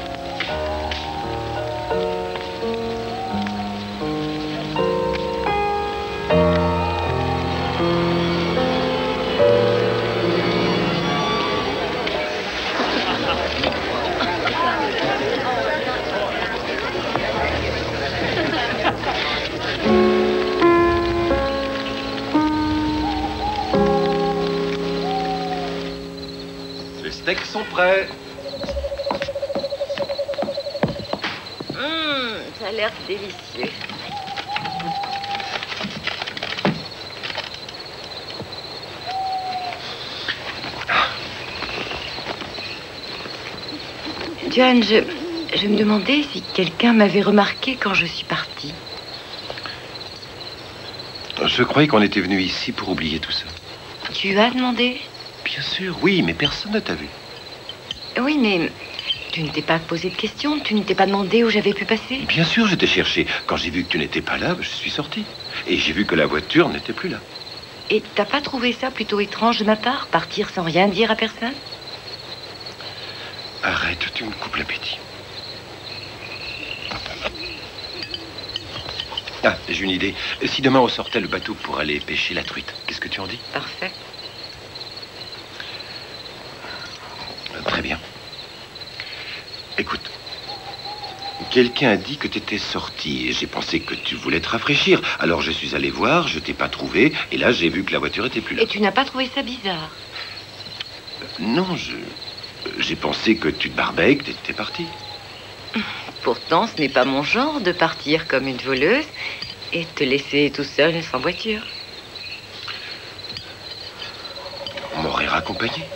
Les steaks sont prêts. Ça a l'air délicieux. Johan, je me demandais si quelqu'un m'avait remarqué quand je suis partie. Je croyais qu'on était venu ici pour oublier tout ça. Tu as demandé? Bien sûr, oui, mais personne ne t'a vu. Oui, mais tu ne t'es pas posé de questions? Tu ne t'es pas demandé où j'avais pu passer? Bien sûr, je t'ai cherché. Quand j'ai vu que tu n'étais pas là, je suis sorti. Et j'ai vu que la voiture n'était plus là. Et t'as pas trouvé ça plutôt étrange de ma part? Partir sans rien dire à personne? Arrête, tu me coupes l'appétit. Ah, j'ai une idée. Si demain on sortait le bateau pour aller pêcher la truite, qu'est-ce que tu en dis? Parfait. Très bien. Écoute, quelqu'un a dit que tu étais sorti et j'ai pensé que tu voulais te rafraîchir. Alors je suis allé voir, je t'ai pas trouvé et là j'ai vu que la voiture était plus là. Et tu n'as pas trouvé ça bizarre? Non, j'ai pensé que tu te barbais et que tu étais parti. Pourtant, ce n'est pas mon genre de partir comme une voleuse et de te laisser tout seul sans voiture. On m'aurait raccompagné.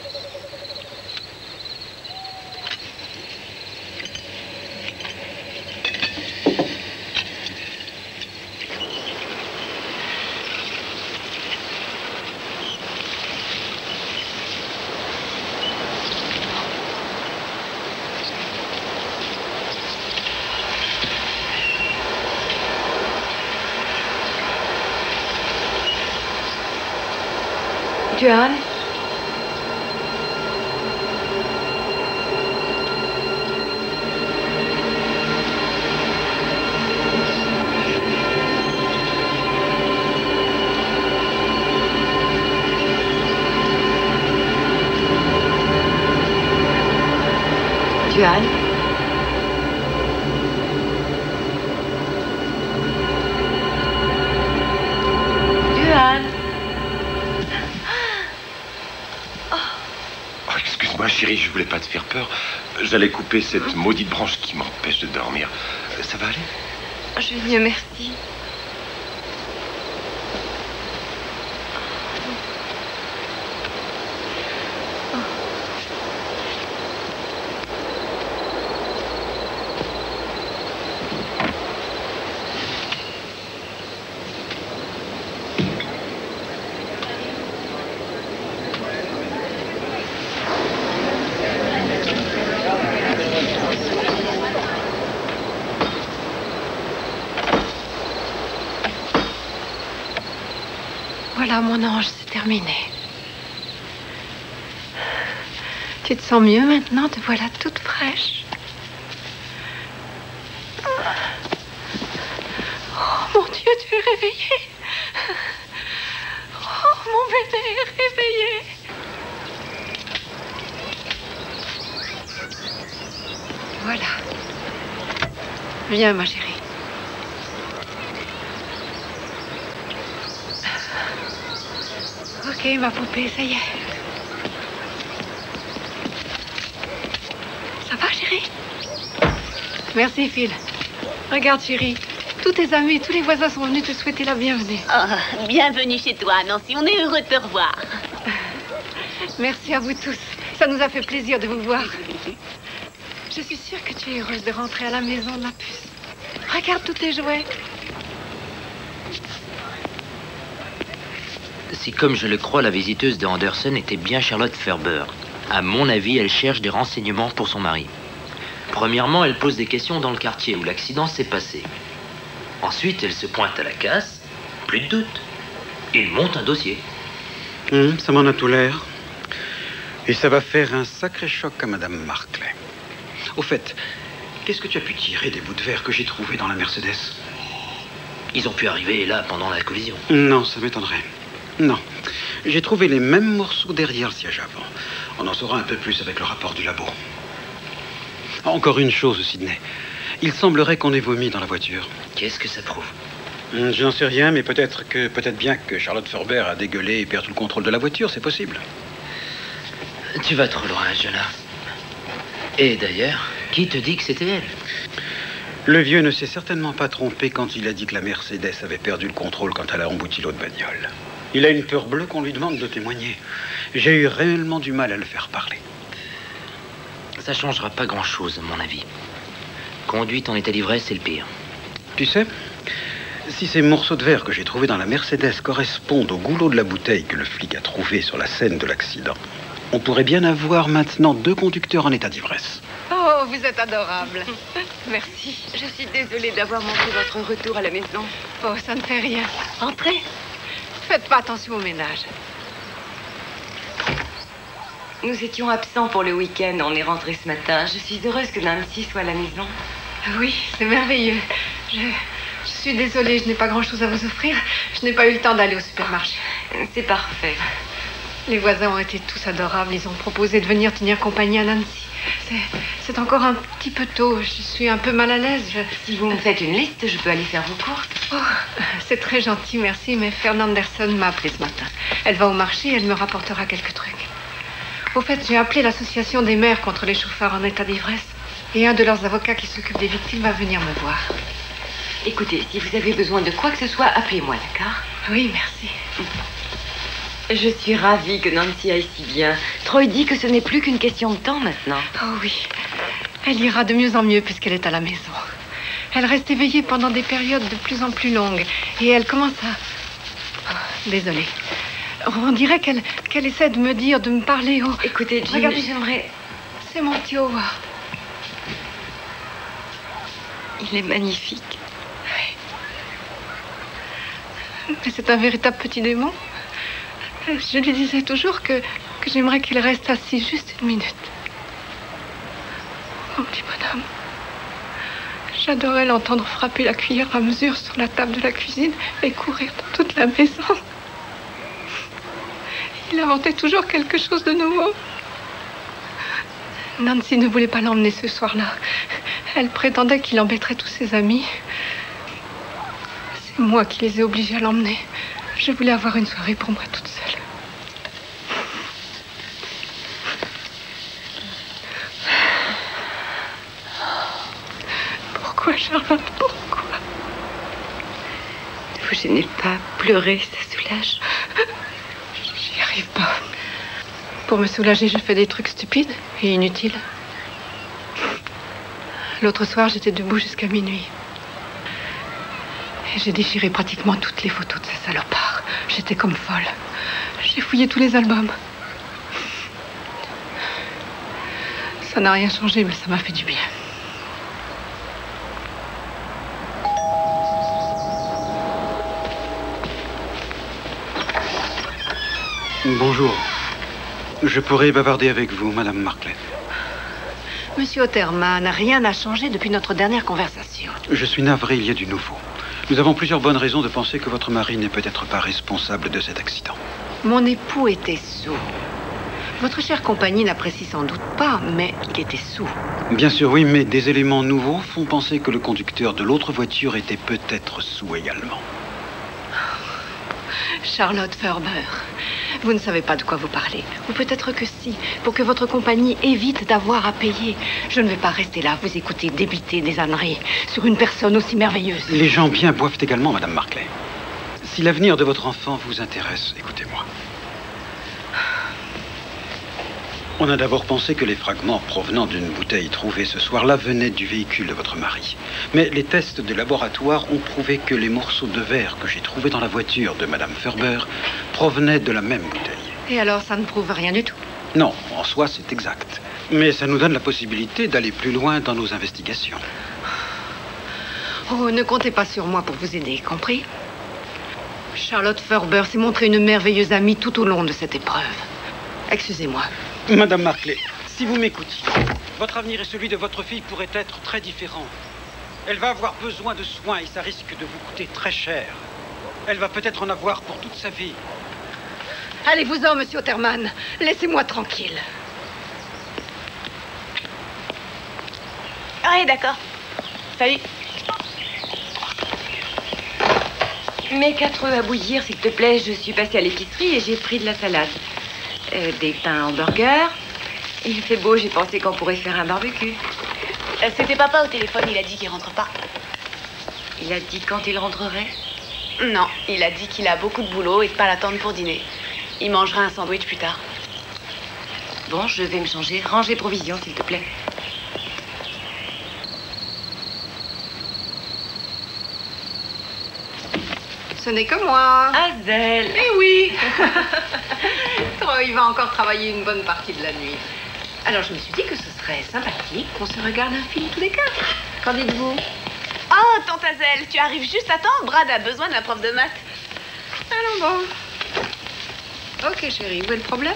Johan? Johan? Johan? Excuse-moi, chérie, je voulais pas te faire peur. J'allais couper cette maudite branche qui m'empêche de dormir. Ça va aller? Je vais mieux, merci. Voilà, mon ange, c'est terminé. Tu te sens mieux maintenant? Te voilà toute fraîche. Oh, mon Dieu, tu es réveillée. Oh, mon bébé est réveillé. Voilà. Viens, ma chérie. Ok, ma poupée, ça y est. Ça va, chérie? Merci, Phil. Regarde, chérie. Tous tes amis, tous les voisins sont venus te souhaiter la bienvenue. Oh, bienvenue chez toi, Nancy. On est heureux de te revoir. Merci à vous tous. Ça nous a fait plaisir de vous voir. Je suis sûre que tu es heureuse de rentrer à la maison de la puce. Regarde tous tes jouets. Si, comme je le crois, la visiteuse de Anderson était bien Charlotte Ferber, à mon avis, elle cherche des renseignements pour son mari. Premièrement, elle pose des questions dans le quartier où l'accident s'est passé. Ensuite, elle se pointe à la casse. Plus de doute. Il monte un dossier. Ça m'en a tout l'air. Et ça va faire un sacré choc à Madame Markley. Au fait, qu'est-ce que tu as pu tirer des bouts de verre que j'ai trouvés dans la Mercedes? Ils ont pu arriver là pendant la collision. Non, ça m'étonnerait. Non. J'ai trouvé les mêmes morceaux derrière le siège avant. On en saura un peu plus avec le rapport du labo. Encore une chose, Sidney. Il semblerait qu'on ait vomi dans la voiture. Qu'est-ce que ça prouve? Je n'en sais rien, mais peut-être bien que Charlotte Ferber a dégueulé et perdu le contrôle de la voiture, c'est possible. Tu vas trop loin, Jonah. Et d'ailleurs, qui te dit que c'était elle? Le vieux ne s'est certainement pas trompé quand il a dit que la Mercedes avait perdu le contrôle quand elle a embouti l'autre bagnole. Il a une peur bleue qu'on lui demande de témoigner. J'ai eu réellement du mal à le faire parler. Ça changera pas grand-chose, à mon avis. Conduite en état d'ivresse, c'est le pire. Tu sais, si ces morceaux de verre que j'ai trouvés dans la Mercedes correspondent au goulot de la bouteille que le flic a trouvé sur la scène de l'accident, on pourrait bien avoir maintenant 2 conducteurs en état d'ivresse. Oh, vous êtes adorable. Merci. Je suis désolée d'avoir manqué votre retour à la maison. Oh, ça ne fait rien. Entrez. Faites pas attention au ménage. Nous étions absents pour le week-end. On est rentrés ce matin. Je suis heureuse que Nancy soit à la maison. Oui, c'est merveilleux. Je suis désolée, je n'ai pas grand-chose à vous offrir. Je n'ai pas eu le temps d'aller au supermarché. C'est parfait. Les voisins ont été tous adorables. Ils ont proposé de venir tenir compagnie à Nancy. C'est encore un petit peu tôt. Je suis un peu mal à l'aise. Si vous me faites une liste, je peux aller faire vos courses. Oh, c'est très gentil, merci. Mais Fernande Anderson m'a appelé ce matin. Elle va au marché et elle me rapportera quelques trucs. Au fait, j'ai appelé l'association des maires contre les chauffards en état d'ivresse. Et un de leurs avocats qui s'occupe des victimes va venir me voir. Écoutez, si vous avez besoin de quoi que ce soit, appelez-moi, d'accord? Oui, merci. Je suis ravie que Nancy aille si bien. Troy dit que ce n'est plus qu'une question de temps maintenant. Oh oui. Elle ira de mieux en mieux puisqu'elle est à la maison. Elle reste éveillée pendant des périodes de plus en plus longues. Et elle commence à... Oh, désolée. On dirait qu'elle essaie de me dire, de me parler. Oh. Écoutez, Jim, regardez, j'aimerais... C'est mon petit Howard. Il est magnifique. Oui. Mais c'est un véritable petit démon. Je lui disais toujours que j'aimerais qu'il reste assis juste une minute. Mon petit bonhomme. J'adorais l'entendre frapper la cuillère à mesure sur la table de la cuisine et courir dans toute la maison. Il inventait toujours quelque chose de nouveau. Nancy ne voulait pas l'emmener ce soir-là. Elle prétendait qu'il embêterait tous ses amis. C'est moi qui les ai obligés à l'emmener. Je voulais avoir une soirée pour moi toute seule. Pourquoi, Charlotte? Pourquoi? Ne vous gênez pas. Pleurer, ça soulage. J'y arrive pas. Pour me soulager, je fais des trucs stupides et inutiles. L'autre soir, j'étais debout jusqu'à minuit. Et j'ai déchiré pratiquement toutes les photos de ces salopards. J'étais comme folle. J'ai fouillé tous les albums. Ça n'a rien changé, mais ça m'a fait du bien. Bonjour. Je pourrais bavarder avec vous, Madame Markley. Monsieur Otterman, rien n'a changé depuis notre dernière conversation. Je suis navré, il y a du nouveau. Nous avons plusieurs bonnes raisons de penser que votre mari n'est peut-être pas responsable de cet accident. Mon époux était sourd. Votre chère compagnie n'apprécie sans doute pas, mais il était saoul. Bien sûr, oui, mais des éléments nouveaux font penser que le conducteur de l'autre voiture était peut-être saoul également. Charlotte Ferber, vous ne savez pas de quoi vous parlez. Ou peut-être que si, pour que votre compagnie évite d'avoir à payer. Je ne vais pas rester là, vous écouter débiter des âneries sur une personne aussi merveilleuse. Les gens bien boivent également, Madame Marclay. Si l'avenir de votre enfant vous intéresse, écoutez-moi. On a d'abord pensé que les fragments provenant d'une bouteille trouvée ce soir-là venaient du véhicule de votre mari. Mais les tests de laboratoire ont prouvé que les morceaux de verre que j'ai trouvés dans la voiture de Madame Ferber provenaient de la même bouteille. Et alors, ça ne prouve rien du tout? Non, en soi, c'est exact. Mais ça nous donne la possibilité d'aller plus loin dans nos investigations. Oh, ne comptez pas sur moi pour vous aider, compris? Charlotte Ferber s'est montrée une merveilleuse amie tout au long de cette épreuve. Excusez-moi. Madame Marclay, si vous m'écoutiez, votre avenir et celui de votre fille pourraient être très différents. Elle va avoir besoin de soins et ça risque de vous coûter très cher. Elle va peut-être en avoir pour toute sa vie. Allez-vous-en, monsieur Otterman. Laissez-moi tranquille. Ah, d'accord. Salut. Mets 4 œufs à bouillir, s'il te plaît. Je suis passée à l'épicerie et j'ai pris de la salade. Des pains hamburgers. Il fait beau, j'ai pensé qu'on pourrait faire un barbecue. C'était papa au téléphone, il a dit qu'il rentre pas. Il a dit quand il rentrerait? Non, il a dit qu'il a beaucoup de boulot et de pas l'attendre pour dîner. Il mangera un sandwich plus tard. Bon, je vais me changer. Range les provisions, s'il te plaît. Ce n'est que moi. Hazel. Eh oui. Il va encore travailler une bonne partie de la nuit. Alors je me suis dit que ce serait sympathique qu'on se regarde un film tous les quatre. Qu'en dites-vous? Oh, tante Hazel, tu arrives juste à temps. Brad a besoin d'un prof de maths. Allons bon. Ok chérie, où est le problème?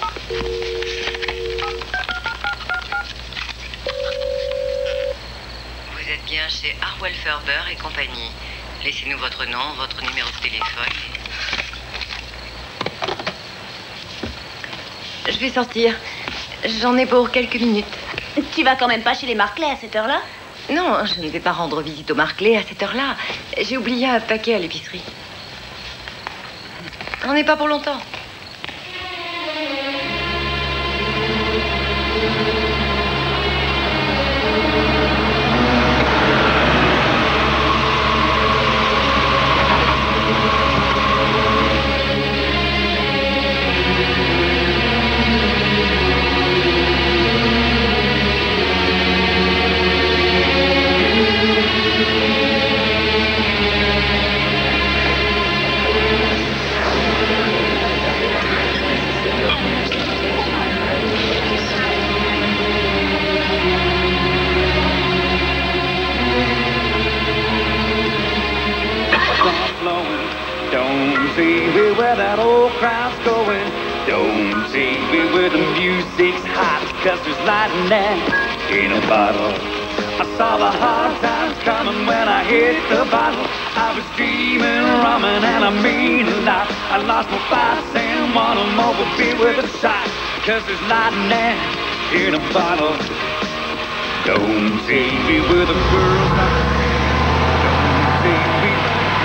Vous êtes bien chez Harwell Ferber et compagnie. Laissez-nous votre nom, votre numéro de téléphone. Je vais sortir. J'en ai pour quelques minutes. Tu vas quand même pas chez les Marclay à cette heure-là? Non, je ne vais pas rendre visite aux Marclay à cette heure-là. J'ai oublié un paquet à l'épicerie. On n'est pas pour longtemps. Where that old crowd's going. Don't see me where the music's hot, 'cause there's lightning in a bottle. I saw the hard times coming when I hit the bottle. I was dreaming, rumming, and I mean a lot. I lost my 5 cents, one of them will be with a shot, 'cause there's lightning in a bottle. Don't see me where the girls are. Don't see me.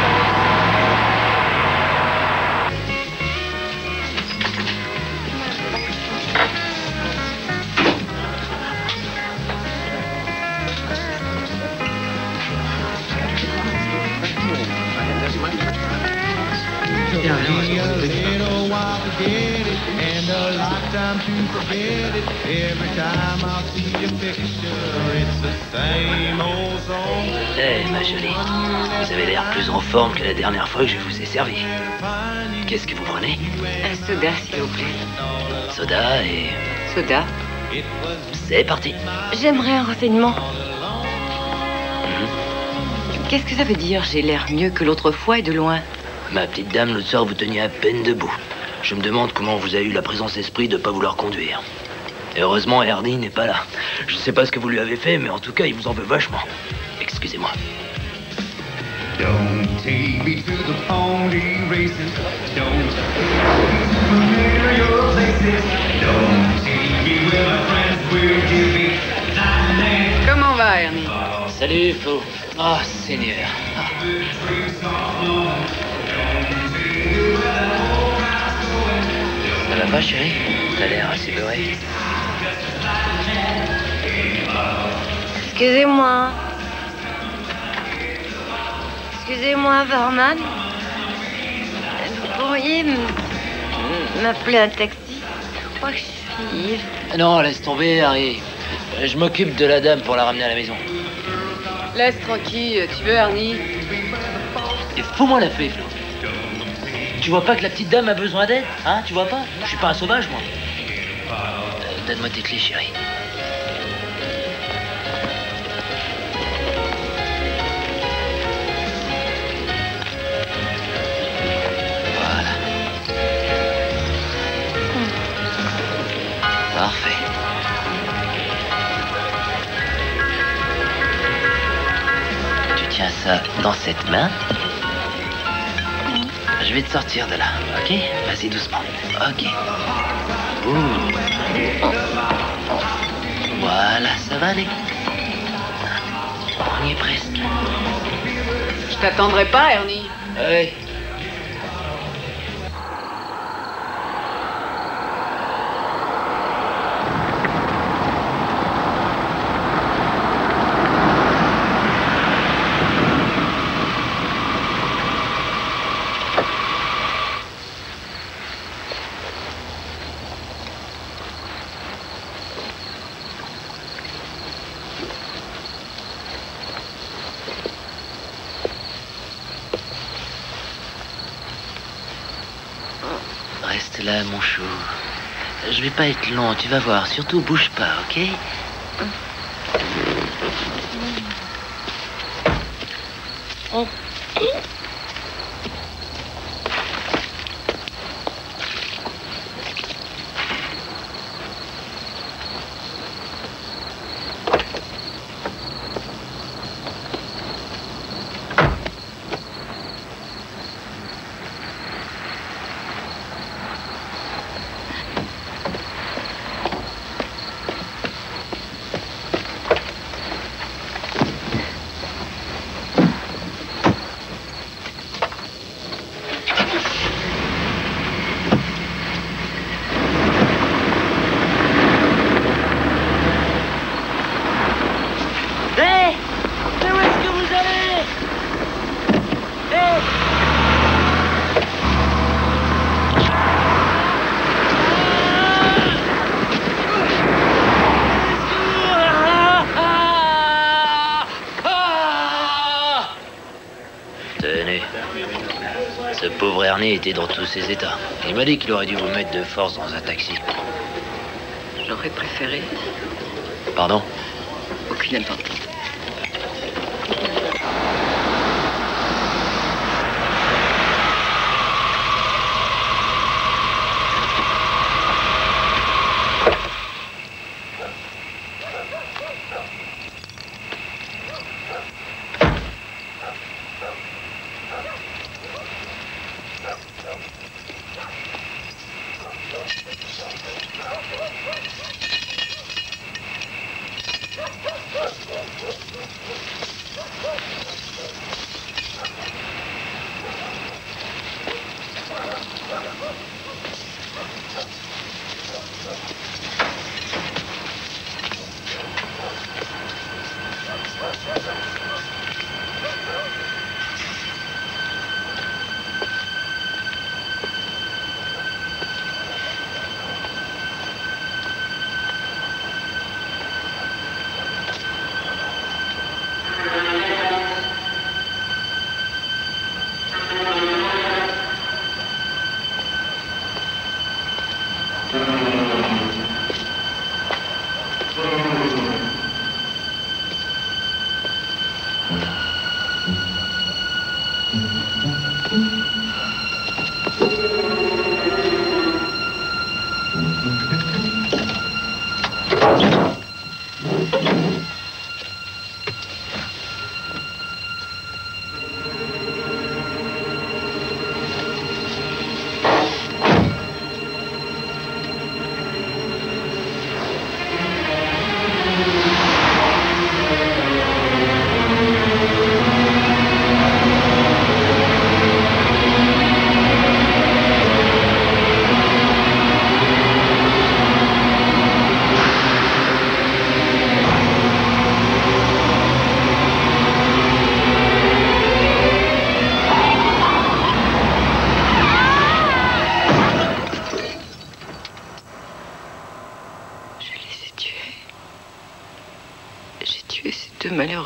Eh, ma jolie, vous avez l'air plus en forme que la dernière fois que je vous ai servi. Qu'est-ce que vous prenez? Un soda, s'il vous plaît. Soda et... Soda. C'est parti. J'aimerais un renseignement. Qu'est-ce que ça veut dire? J'ai l'air mieux que l'autre fois et de loin. Ma petite dame, l'autre soir, vous teniez à peine debout. Je me demande comment vous avez eu la présence d'esprit de ne pas vouloir conduire. Et heureusement, Hardy n'est pas là. Je ne sais pas ce que vous lui avez fait, mais en tout cas, il vous en veut vachement. Excusez-moi. Don't take me to the pony races. Don't familiar places. Don't Comment va, Ernie? Salut, Flo. Oh, Seigneur. Ça va pas, chérie? T'as l'air assez beurré. Excusez-moi. Excusez-moi, Verman. Vous pourriez m'appeler un taxi? Je crois que je suis ivre. Non, laisse tomber, Harry. Je m'occupe de la dame pour la ramener à la maison. Laisse tranquille, tu veux, Ernie? Et fous-moi la paix, Flo. Tu vois pas que la petite dame a besoin d'aide? Hein, tu vois pas? Je suis pas un sauvage, moi. Donne-moi tes clés, chérie. Voilà. Parfait. Tu tiens ça dans cette main. Je vais te sortir de là, ok? Vas-y doucement. Ok. Ouh. Voilà, ça va aller. On y est presque. Je t'attendrai pas, Ernie. Ouais. Reste là, mon chou. Je vais pas être long, tu vas voir. Surtout, bouge pas, ok? Ce pauvre Ernie était dans tous ses états. Il m'a dit qu'il aurait dû vous mettre de force dans un taxi. J'aurais préféré. Pardon? Aucune importance.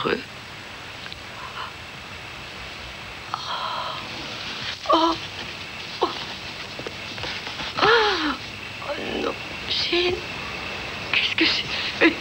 heureux. Oh, oh, oh non, Jean, qu'est-ce que j'ai fait?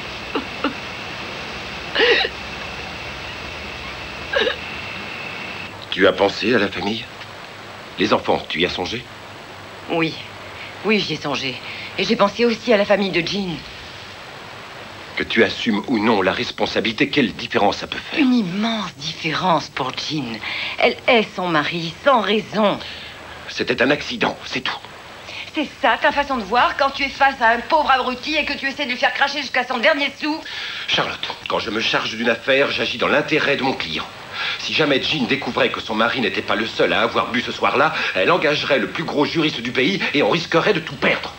Tu as pensé à la famille? Les enfants, tu y as songé? Oui, oui, j'y ai songé. Et j'ai pensé aussi à la famille de Jean. Que tu assumes ou non la responsabilité, quelle différence ça peut faire? Une immense différence pour Jean. Elle est son mari, sans raison. C'était un accident, c'est tout. C'est ça ta façon de voir quand tu es face à un pauvre abruti et que tu essaies de lui faire cracher jusqu'à son dernier sou? Charlotte, quand je me charge d'une affaire, j'agis dans l'intérêt de mon client. Si jamais Jean découvrait que son mari n'était pas le seul à avoir bu ce soir-là, elle engagerait le plus gros juriste du pays et on risquerait de tout perdre.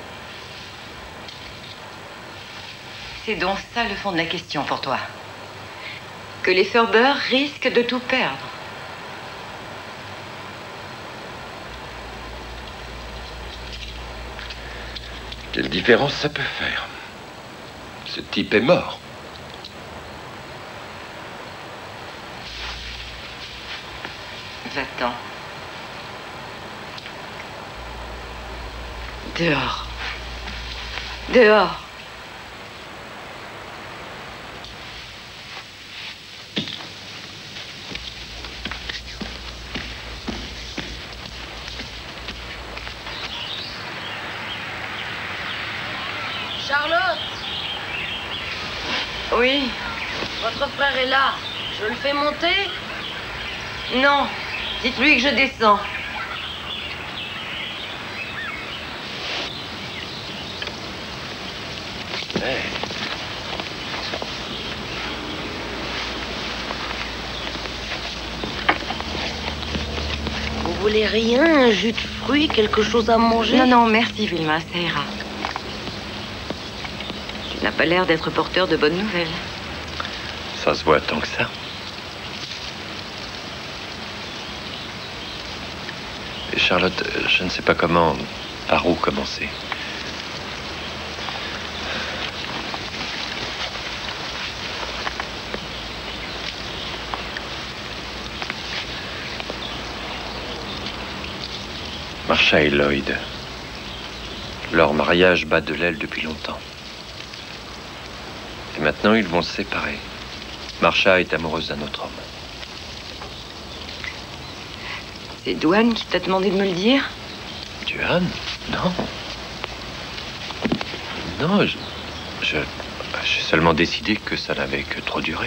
C'est donc ça le fond de la question pour toi. Que les Ferber risquent de tout perdre. Quelle différence ça peut faire? Ce type est mort. Va-t'en. Dehors. Dehors. Charlotte! Oui? Votre frère est là. Je le fais monter? Non. Dites-lui que je descends. Hey. Vous voulez rien? Un jus de fruits? Quelque chose à manger? Non, non, merci, Vilma, ça ira. Tu n'as pas l'air d'être porteur de bonnes nouvelles. Ça se voit tant que ça. Et Charlotte, je ne sais pas comment, par où commencer. Marsha et Lloyd. Leur mariage bat de l'aile depuis longtemps. Et maintenant, ils vont se séparer. Marsha est amoureuse d'un autre homme. C'est Duane qui t'a demandé de me le dire? Duane? Non. Non, j'ai seulement décidé que ça n'avait que trop duré.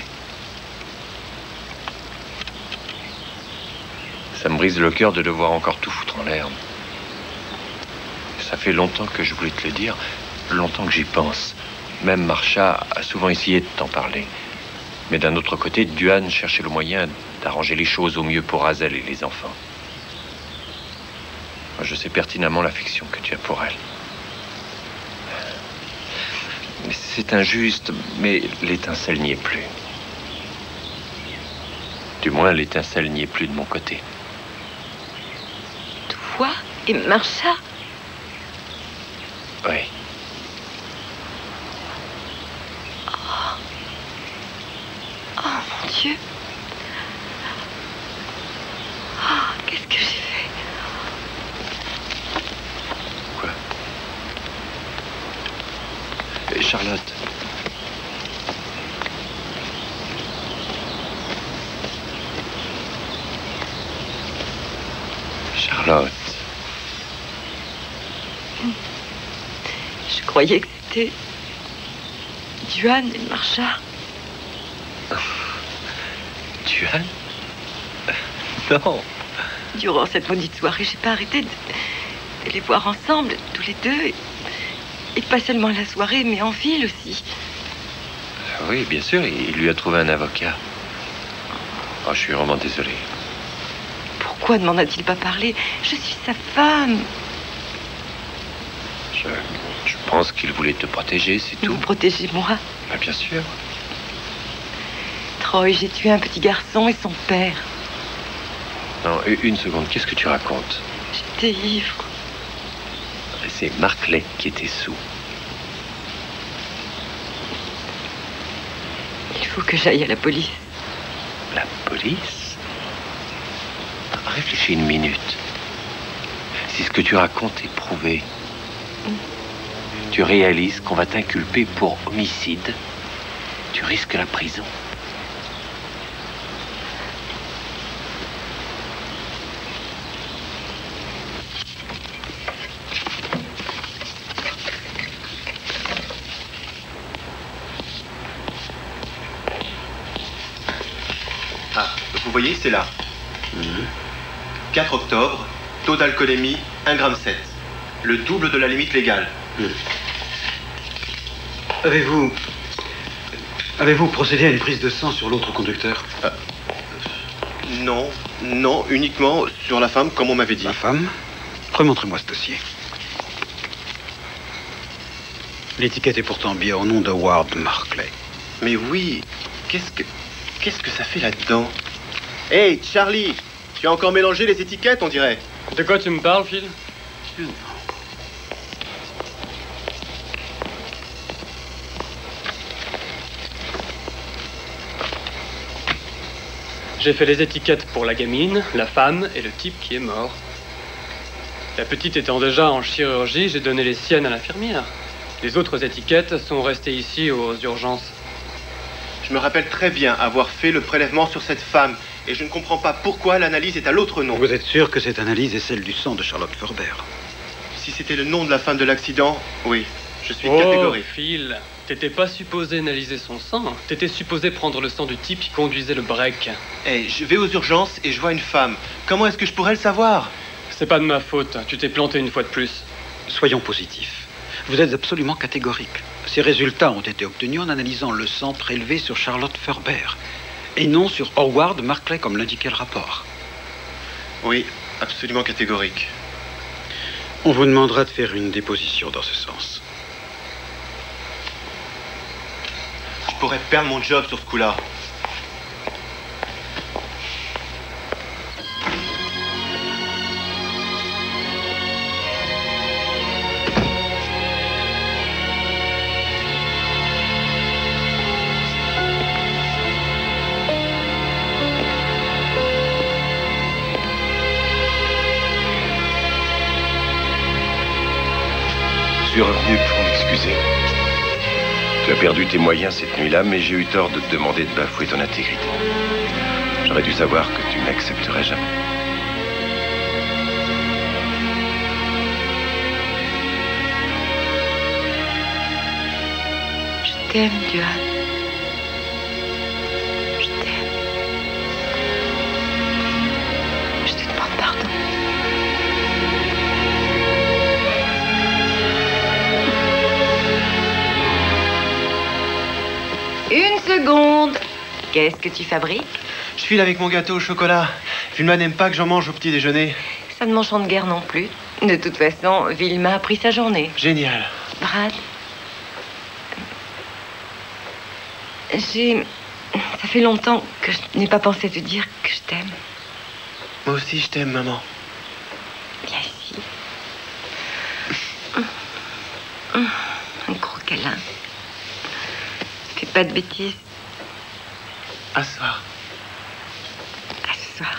Ça me brise le cœur de devoir encore tout foutre en l'air. Ça fait longtemps que je voulais te le dire, longtemps que j'y pense. Même Marsha a souvent essayé de t'en parler. Mais d'un autre côté, Duane cherchait le moyen d'arranger les choses au mieux pour Hazel et les enfants. Je sais pertinemment l'affection que tu as pour elle. C'est injuste, mais l'étincelle n'y est plus. Du moins, l'étincelle n'y est plus de mon côté. Toi et Marsha? Oui. Oh, mon Dieu. Oh, qu'est-ce que j'ai fait? Charlotte. Charlotte. Je croyais que c'était Duane et Marsha. Duane? Non. Durant cette maudite soirée, j'ai pas arrêté de les voir ensemble, tous les deux. Et pas seulement la soirée, mais en ville aussi. Oui, bien sûr, il lui a trouvé un avocat. Oh, je suis vraiment désolé. Pourquoi ne m'en a-t-il pas parlé? Je suis sa femme. Je pense qu'il voulait te protéger, c'est tout. Vous protégez moi? Ah, bien sûr. Troy, j'ai tué un petit garçon et son père. Non, une seconde, qu'est-ce que tu racontes? J'étais ivre. C'est Marclay qui était sous. Il faut que j'aille à la police. La police? Réfléchis une minute. Si ce que tu racontes est prouvé, tu réalises qu'on va t'inculper pour homicide. Tu risques la prison. Ah, vous voyez, c'est là. 4 octobre, taux d'alcoolémie 1,7 g. Le double de la limite légale. Avez-vous procédé à une prise de sang sur l'autre conducteur? Non, uniquement sur la femme, comme on m'avait dit. La femme? Remontrez-moi ce dossier. L'étiquette est pourtant bien au nom de Ward Markley. Mais oui, qu'est-ce que ça fait là-dedans? Hey, Charlie, tu as encore mélangé les étiquettes, on dirait. De quoi tu me parles, Phil? J'ai fait les étiquettes pour la gamine, la femme et le type qui est mort. La petite étant déjà en chirurgie, j'ai donné les siennes à l'infirmière. Les autres étiquettes sont restées ici aux urgences. Je me rappelle très bien avoir fait le prélèvement sur cette femme, et je ne comprends pas pourquoi l'analyse est à l'autre nom. Vous êtes sûr que cette analyse est celle du sang de Charlotte Ferber? Si c'était le nom de la femme de l'accident, oui, je suis catégorique. Phil, t'étais pas supposé analyser son sang. T'étais supposé prendre le sang du type qui conduisait le break. Hey, je vais aux urgences et je vois une femme. Comment est-ce que je pourrais le savoir? C'est pas de ma faute, tu t'es planté une fois de plus. Soyons positifs. Vous êtes absolument catégorique. Ces résultats ont été obtenus en analysant le sang prélevé sur Charlotte Ferber et non sur Howard Markley comme l'indiquait le rapport. Oui, absolument catégorique. On vous demandera de faire une déposition dans ce sens. Je pourrais perdre mon job sur ce coup-là. Je suis revenu pour m'excuser. Tu as perdu tes moyens cette nuit-là, mais j'ai eu tort de te demander de bafouer ton intégrité. J'aurais dû savoir que tu n'accepterais jamais. Je t'aime, Duane. Je t'aime. Je te demande pardon. Une seconde. Qu'est-ce que tu fabriques? Je file avec mon gâteau au chocolat. Vilma n'aime pas que j'en mange au petit déjeuner. Ça ne m'enchante guère non plus. De toute façon, Vilma a pris sa journée. Génial. Brad, ça fait longtemps que je n'ai pas pensé te dire que je t'aime. Moi aussi, je t'aime, maman. Viens ici. Un gros câlin. Fais pas de bêtises. À ce soir. À ce soir.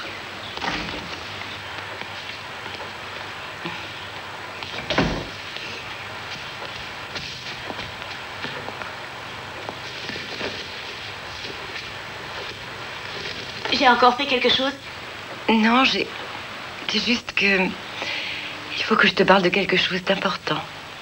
J'ai encore fait quelque chose? Non, c'est juste que... Il faut que je te parle de quelque chose d'important.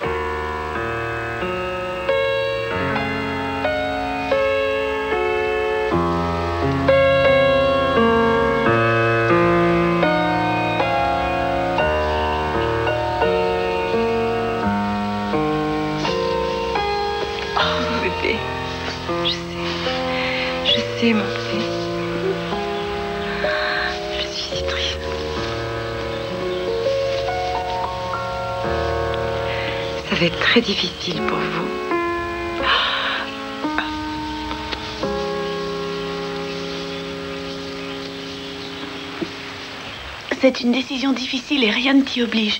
Oh, bébé. Je sais, mon bébé. Je suis si triste. Ça va être très difficile pour vous. C'est une décision difficile et rien ne t'y oblige.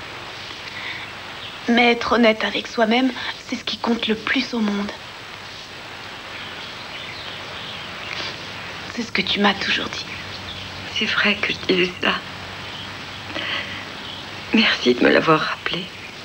Mais être honnête avec soi-même, c'est ce qui compte le plus au monde. C'est ce que tu m'as toujours dit. C'est vrai que je disais ça. Merci de me l'avoir rappelé.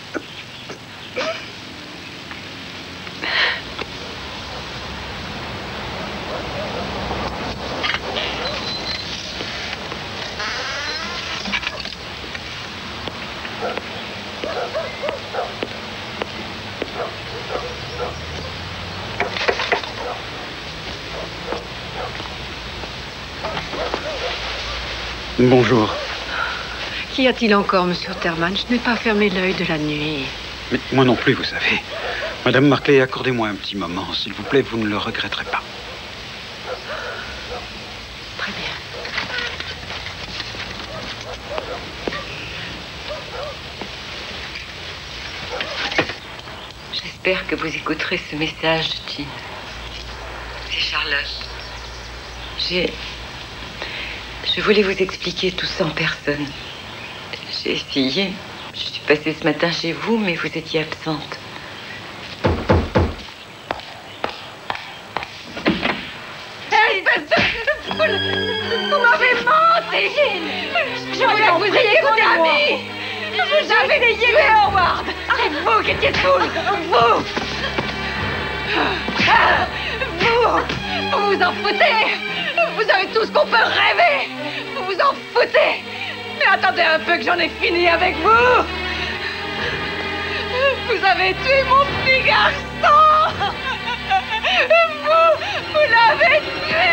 Bonjour. Qu'y a-t-il encore, monsieur Otterman? Je n'ai pas fermé l'œil de la nuit. Mais moi non plus, vous savez. Madame Marclay, accordez-moi un petit moment, s'il vous plaît, vous ne le regretterez pas. Très bien. J'espère que vous écouterez ce message, Jean. C'est Charlotte. Je voulais vous expliquer tout ça en personne. J'ai essayé. Je suis passée ce matin chez vous, mais vous étiez absente. Espèce de foule! Vous m'avez menti! Je voulais que vous ayez écouté Abby! J'avais essayé de Howard! C'est vous qui étiez foule! Vous! Vous vous en foutez! Vous avez tout ce qu'on peut rêver! Vous vous en foutez! Mais attendez un peu que j'en ai fini avec vous! Vous avez tué mon petit garçon! Vous l'avez tué!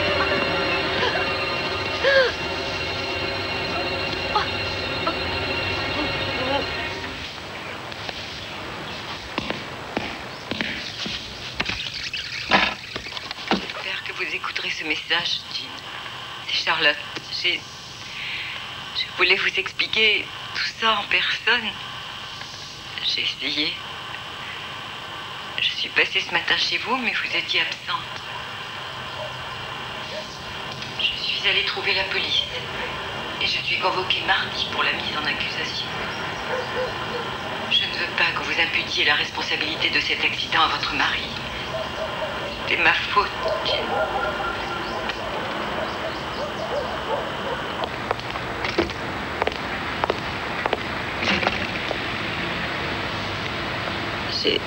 J'espère que vous écouterez ce message, Jean. C'est Charlotte. Je voulais vous expliquer tout ça en personne. J'ai essayé. Je suis passée ce matin chez vous, mais vous étiez absente. Je suis allée trouver la police. Et je suis convoquée mardi pour la mise en accusation. Je ne veux pas que vous imputiez la responsabilité de cet accident à votre mari. C'était ma faute, Jean. J'ai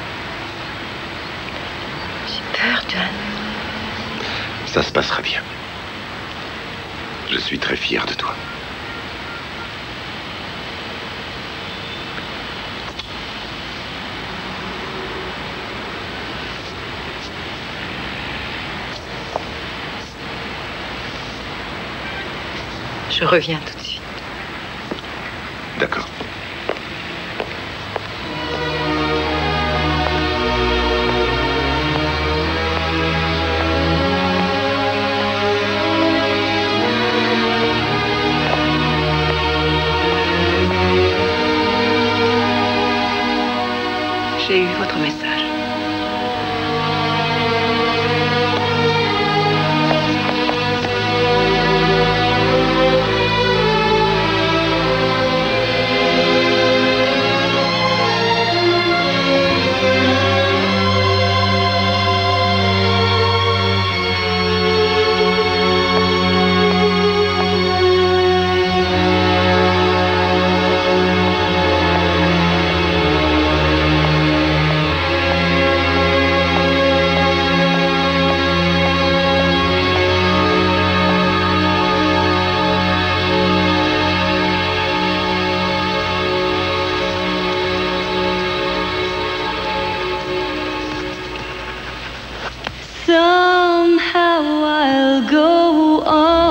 peur, John. Ça se passera bien. Je suis très fier de toi. Je reviens tout de suite. D'accord. J'ai eu votre message. Somehow I'll go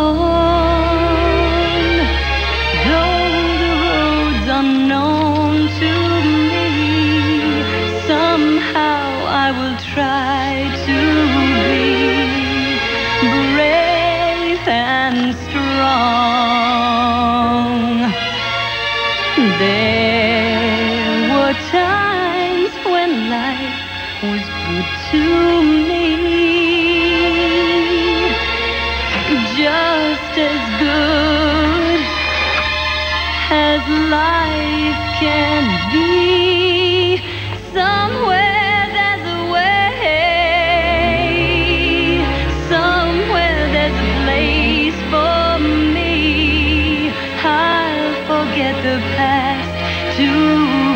on, though the road's unknown to me. Somehow I will try to be brave and strong. There were times when life was good to me, just as good as life can be. Somewhere there's a way, somewhere there's a forget the past too